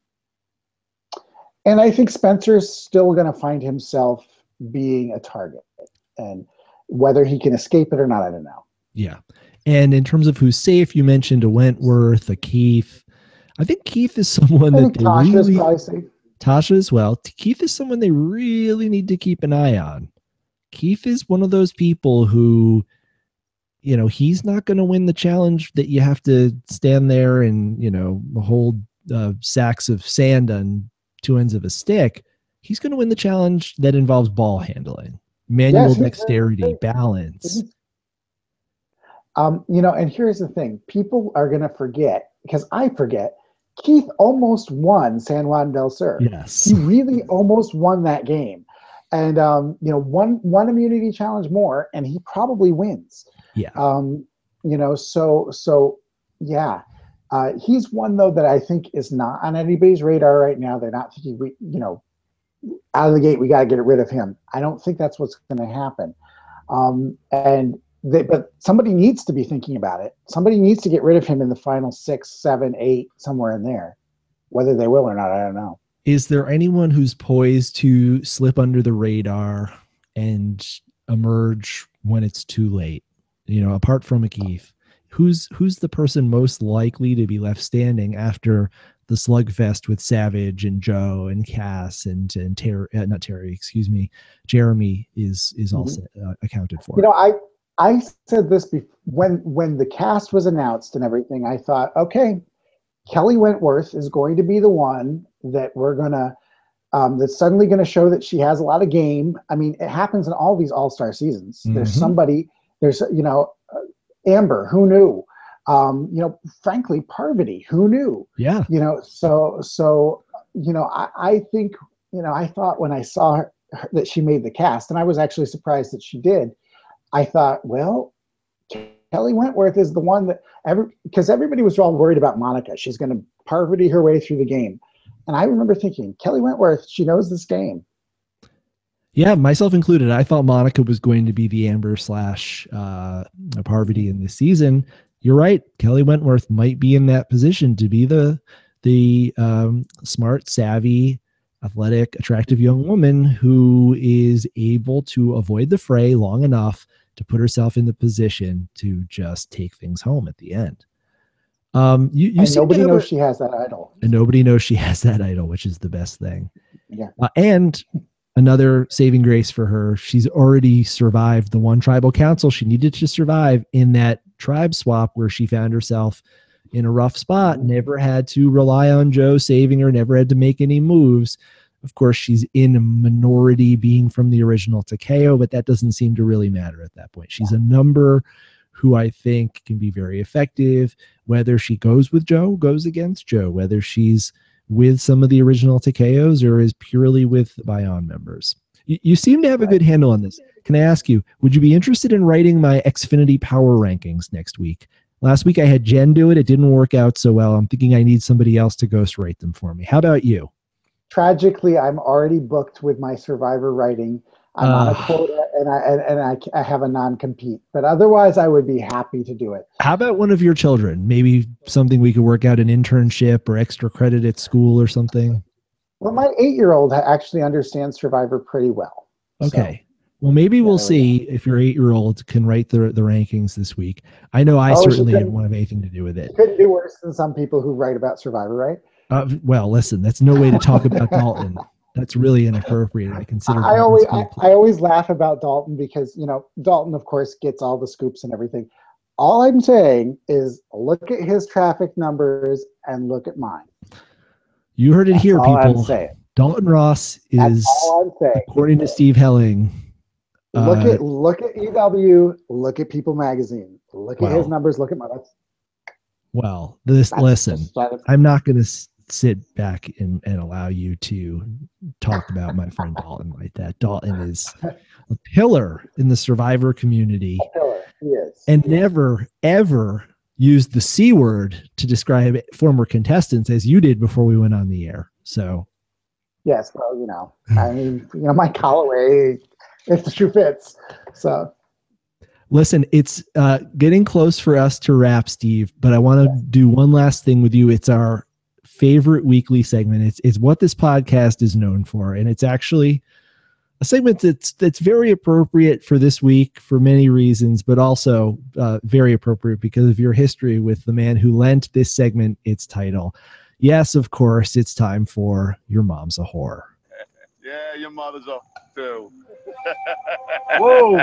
C: and I think Spencer's still going to find himself being a target, and whether he can escape it or not, I don't know.
B: Yeah. And in terms of who's safe, you mentioned a Wentworth, a Keith. I think Keith is someone
C: I
B: that
C: think
B: they
C: Tasha's
B: really,
C: probably safe.
B: Tasha as well. Keith is someone they really need to keep an eye on. Keith is one of those people who, you know, he's not going to win the challenge that you have to stand there and, you know, hold uh, sacks of sand on two ends of a stick. He's going to win the challenge that involves ball handling, manual
C: Yes,
B: dexterity, balance.
C: Um, you know, and here's the thing. People are going to forget, because I forget, Keith almost won San Juan del Sur.
B: Yes.
C: He really almost won that game. And, um, you know, one, one immunity challenge more, and he probably wins.
B: Yeah.
C: Um, you know, so so yeah. Uh, he's one though that I think is not on anybody's radar right now. They're not thinking we, you know, out of the gate we got to get rid of him. I don't think that's what's going to happen. Um, and they, but somebody needs to be thinking about it. Somebody needs to get rid of him in the final six, seven, eight, somewhere in there. Whether they will or not, I don't know.
B: Is there anyone who's poised to slip under the radar and emerge when it's too late? You know, apart from McKeith, who's who's the person most likely to be left standing after the slugfest with Savage and Joe and Cass and and Terry, uh, not Terry, excuse me, Jeremy is is
C: Mm-hmm.
B: also uh, accounted for.
C: You know, I I said this before, when when the cast was announced and everything. I thought, okay, Kelly Wentworth is going to be the one that we're gonna um, that's suddenly going to show that she has a lot of game. I mean, it happens in all these all-star seasons. Mm-hmm. There's somebody. There's you know, uh, Amber. Who knew? Um, you know, frankly, Parvati. Who knew?
B: Yeah.
C: You know, so so you know, I, I think you know, I thought when I saw her, her, that she made the cast, and I was actually surprised that she did. I thought, well, Kelly Wentworth is the one that every because everybody was all worried about Monica. She's going to Parvati her way through the game, and I remember thinking, Kelly Wentworth, she knows this game.
B: Yeah, myself included. I thought Monica was going to be the Amber slash uh, Parvati in this season. You're right. Kelly Wentworth might be in that position to be the the um, smart, savvy, athletic, attractive young woman who is able to avoid the fray long enough to put herself in the position to just take things home at the end. Um, you, you
C: and nobody knows
B: a,
C: she has that idol.
B: And nobody knows she has that idol, which is the best thing.
C: Yeah.
B: Uh, and another saving grace for her, she's already survived the one tribal council she needed to survive in that tribe swap where she found herself in a rough spot, never had to rely on Joe saving her, never had to make any moves. Of course, she's in a minority being from the original Takeo, but that doesn't seem to really matter at that point. She's a number who I think can be very effective, whether she goes with Joe, goes against Joe, whether she's with some of the original Takeos or is purely with the Bion members. You, you seem to have a good handle on this. Can I ask you, would you be interested in writing my Xfinity power rankings next week? Last week I had Jen do it. It didn't work out so well. I'm thinking I need somebody else to ghostwrite them for me. How about you?
C: Tragically, I'm already booked with my Survivor writing. I'm uh, on a quota, and I and, and I, I have a non-compete. But otherwise, I would be happy to do it.
B: How about one of your children? Maybe something we could work out, an internship or extra credit at school or something.
C: Well, my eight-year-old actually understands Survivor pretty well.
B: Okay. So, well, maybe we'll see if your eight-year-old can write the the rankings this week. I know I oh, certainly don't want to have anything to do with it.
C: Couldn't do worse than some people who write about Survivor, right?
B: Uh, well, listen, that's no way to talk about Dalton. That's really inappropriate. I consider.
C: I always, I, I always laugh about Dalton because you know Dalton, of course, gets all the scoops and everything. All I'm saying is look at his traffic numbers and look at mine.
B: You heard it
C: That's
B: here,
C: all
B: people.
C: I'm saying.
B: Dalton Ross is,
C: all I'm saying.
B: according to Steve Helling.
C: Look
B: uh,
C: at look at E W. Look at People Magazine. Look
B: well,
C: at his numbers. Look at my. That's,
B: well, this
C: that's
B: listen.
C: Just,
B: I'm not going to sit back and, and allow you to talk about my friend Dalton like that. Dalton is a pillar in the Survivor community.
C: A pillar. He is.
B: And never, ever used the C word to describe former contestants as you did before we went on the air. So.
C: Yes. Well, you know, I mean, you know, Mike Holloway, if the shoe fits. So.
B: Listen, it's uh, getting close for us to wrap, Steve, but I want to do one last thing with you. It's our favorite weekly segment. It's, it's what this podcast is known for. And it's actually a segment that's, that's very appropriate for this week for many reasons, but also uh, very appropriate because of your history with the man who lent this segment its title. Yes, of course, it's time for Your Mom's a Whore.
A: Yeah, your mother's a too.
D: Whoa,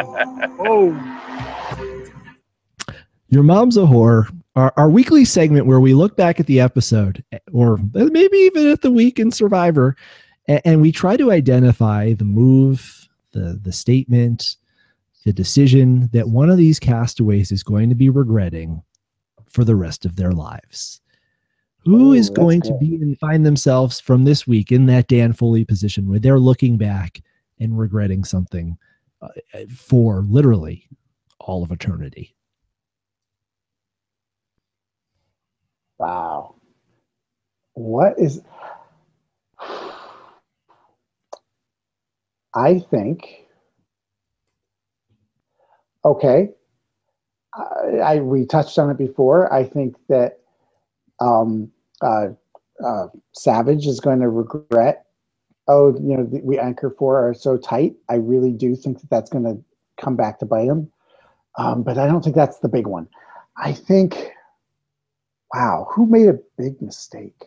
D: whoa.
B: Your Mom's a Whore, our, our weekly segment where we look back at the episode or maybe even at the week in Survivor, and, and we try to identify the move, the, the statement, the decision that one of these castaways is going to be regretting for the rest of their lives. Who
C: Ooh,
B: is going
C: good.
B: to be and find themselves from this week in that Dan Foley position where they're looking back and regretting something uh, for literally all of eternity?
C: Wow. What is... I think... Okay. I, I we touched on it before. I think that um, uh, uh, Savage is going to regret, oh, you know, the, we anchor four are so tight. I really do think that that's going to come back to bite him. Um, but I don't think that's the big one. I think, wow, who made a big mistake?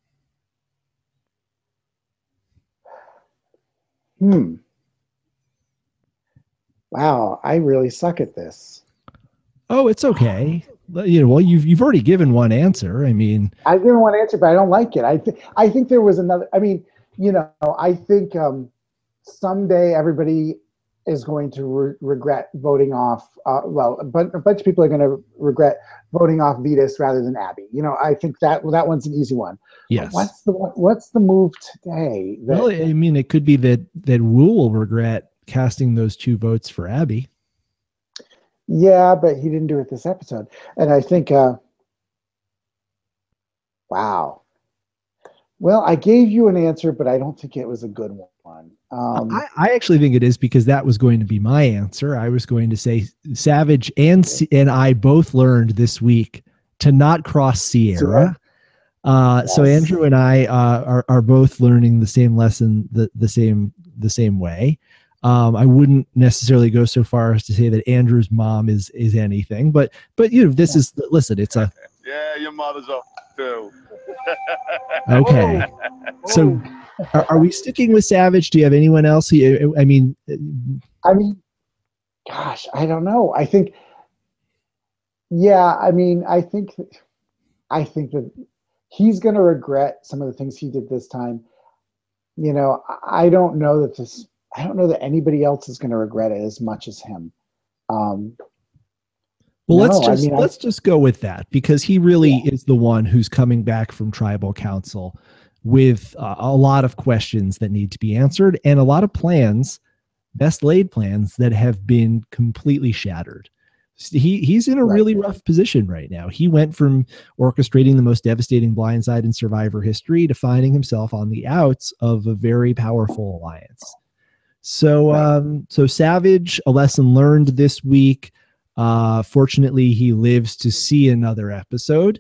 C: Hmm. Wow, I really suck at this.
B: Oh, it's okay. You know, well, you've you've already given one answer. I mean,
C: I've given one answer, but I don't like it. I think I think there was another. I mean, you know, I think um, someday everybody is going to re regret voting off. Uh, well, a, bu a bunch of people are going to regret voting off Vetus rather than Abby. You know, I think that well, that one's an easy one.
B: yes.
C: But what's the what's the move today? That,
B: well, I mean, it could be that that Wu will regret casting those two votes for Abby.
C: Yeah, but he didn't do it this episode. And I think, uh, wow. Well, I gave you an answer, but I don't think it was a good one. Um,
B: I, I actually think it is, because that was going to be my answer. I was going to say Savage and and I both learned this week to not cross Sierra. Uh, yes. So Andrew and I uh, are are both learning the same lesson the the same the same way. Um, I wouldn't necessarily go so far as to say that Andrew's mom is is anything, but but you know, this is listen. It's a
D: yeah, your mother's up too.
B: Okay,
C: Whoa.
B: so are, are we sticking with Savage? Do you have anyone else? He, I mean,
C: I mean, gosh, I don't know. I think, yeah, I mean, I think, I think that he's going to regret some of the things he did this time. You know, I don't know that this. I don't know that anybody else is going to regret it as much as him. Um,
B: well,
C: no,
B: let's just
C: I mean,
B: let's
C: I,
B: just go with that, because he really
C: yeah.
B: is the one who's coming back from tribal council with uh, a lot of questions that need to be answered and a lot of plans, best laid plans, that have been completely shattered. He he's in a
C: right.
B: really rough position right now. He went from orchestrating the most devastating blindside in Survivor history to finding himself on the outs of a very powerful alliance. So,
C: right.
B: um, so Savage, a lesson learned this week. Uh, fortunately, he lives to see another episode.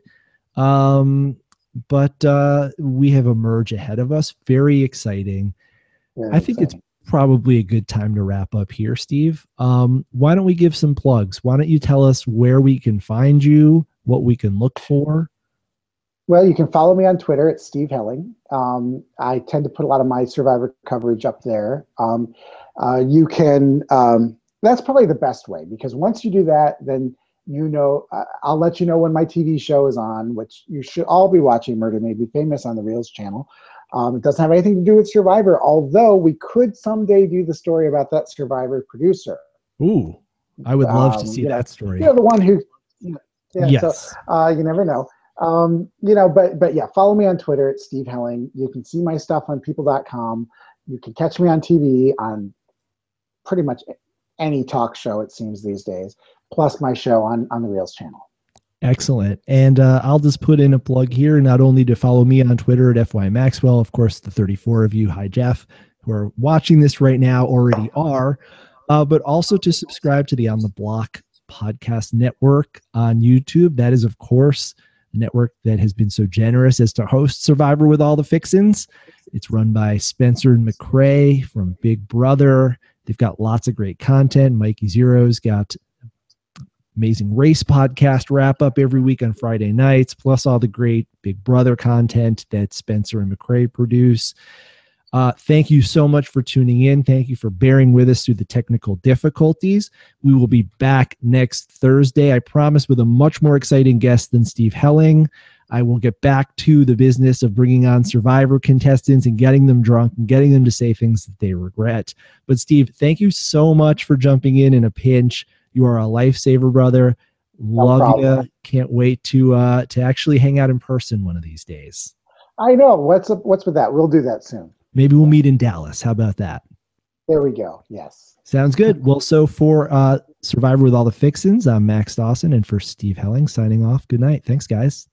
B: Um, but uh, we have a merge ahead of us. Very exciting.
C: Very
B: I think
C: exciting.
B: it's probably a good time to wrap up here, Steve. Um, why don't we give some plugs? Why don't you tell us where we can find you, what we can look for?
C: Well, you can follow me on Twitter at Steve Helling. Um, I tend to put a lot of my Survivor coverage up there. Um, uh, you can, um, that's probably the best way, because once you do that, then you know, uh, I'll let you know when my T V show is on, which you should all be watching, Murder Made Me Famous on the Reels channel. Um, it doesn't have anything to do with Survivor, although we could someday do the story about that Survivor producer.
B: Ooh, I would love
C: um,
B: to see
C: you
B: that
C: know,
B: story.
C: You know, the one who, you know, yeah,
B: yes.
C: so uh, you never know. Um, you know, but but yeah, follow me on Twitter at Steve Helling. You can see my stuff on people dot com. You can catch me on T V on pretty much any talk show, it seems, these days, plus my show on, on the Reels channel.
B: Excellent. And uh, I'll just put in a plug here, not only to follow me on Twitter at F Y Maxwell, of course, the thirty-four of you, hi Jeff, who are watching this right now already are, uh, but also to subscribe to the On the Block podcast network on YouTube. That is, of course, the network that has been so generous as to host Survivor with All the Fixins. It's run by Spencer and McCrae from Big Brother. They've got lots of great content. Mikey Zero's got amazing race podcast wrap up every week on Friday nights, plus all the great Big Brother content that Spencer and McCrae produce. Uh, thank you so much for tuning in. Thank you for bearing with us through the technical difficulties. We will be back next Thursday, I promise, with a much more exciting guest than Steve Helling. I will get back to the business of bringing on Survivor contestants and getting them drunk and getting them to say things that they regret. But Steve, thank you so much for jumping in in a pinch. You are a lifesaver, brother. Love
C: No
B: you. Can't wait to uh, to actually hang out in person one of these days.
C: I know. What's up, what's with that? We'll do that soon.
B: Maybe we'll meet in Dallas. How about that?
C: There we go. Yes.
B: Sounds good. Well, so for uh, Survivor with All the Fixins, I'm Max Dawson, and for Steve Helling signing off. Good night. Thanks, guys.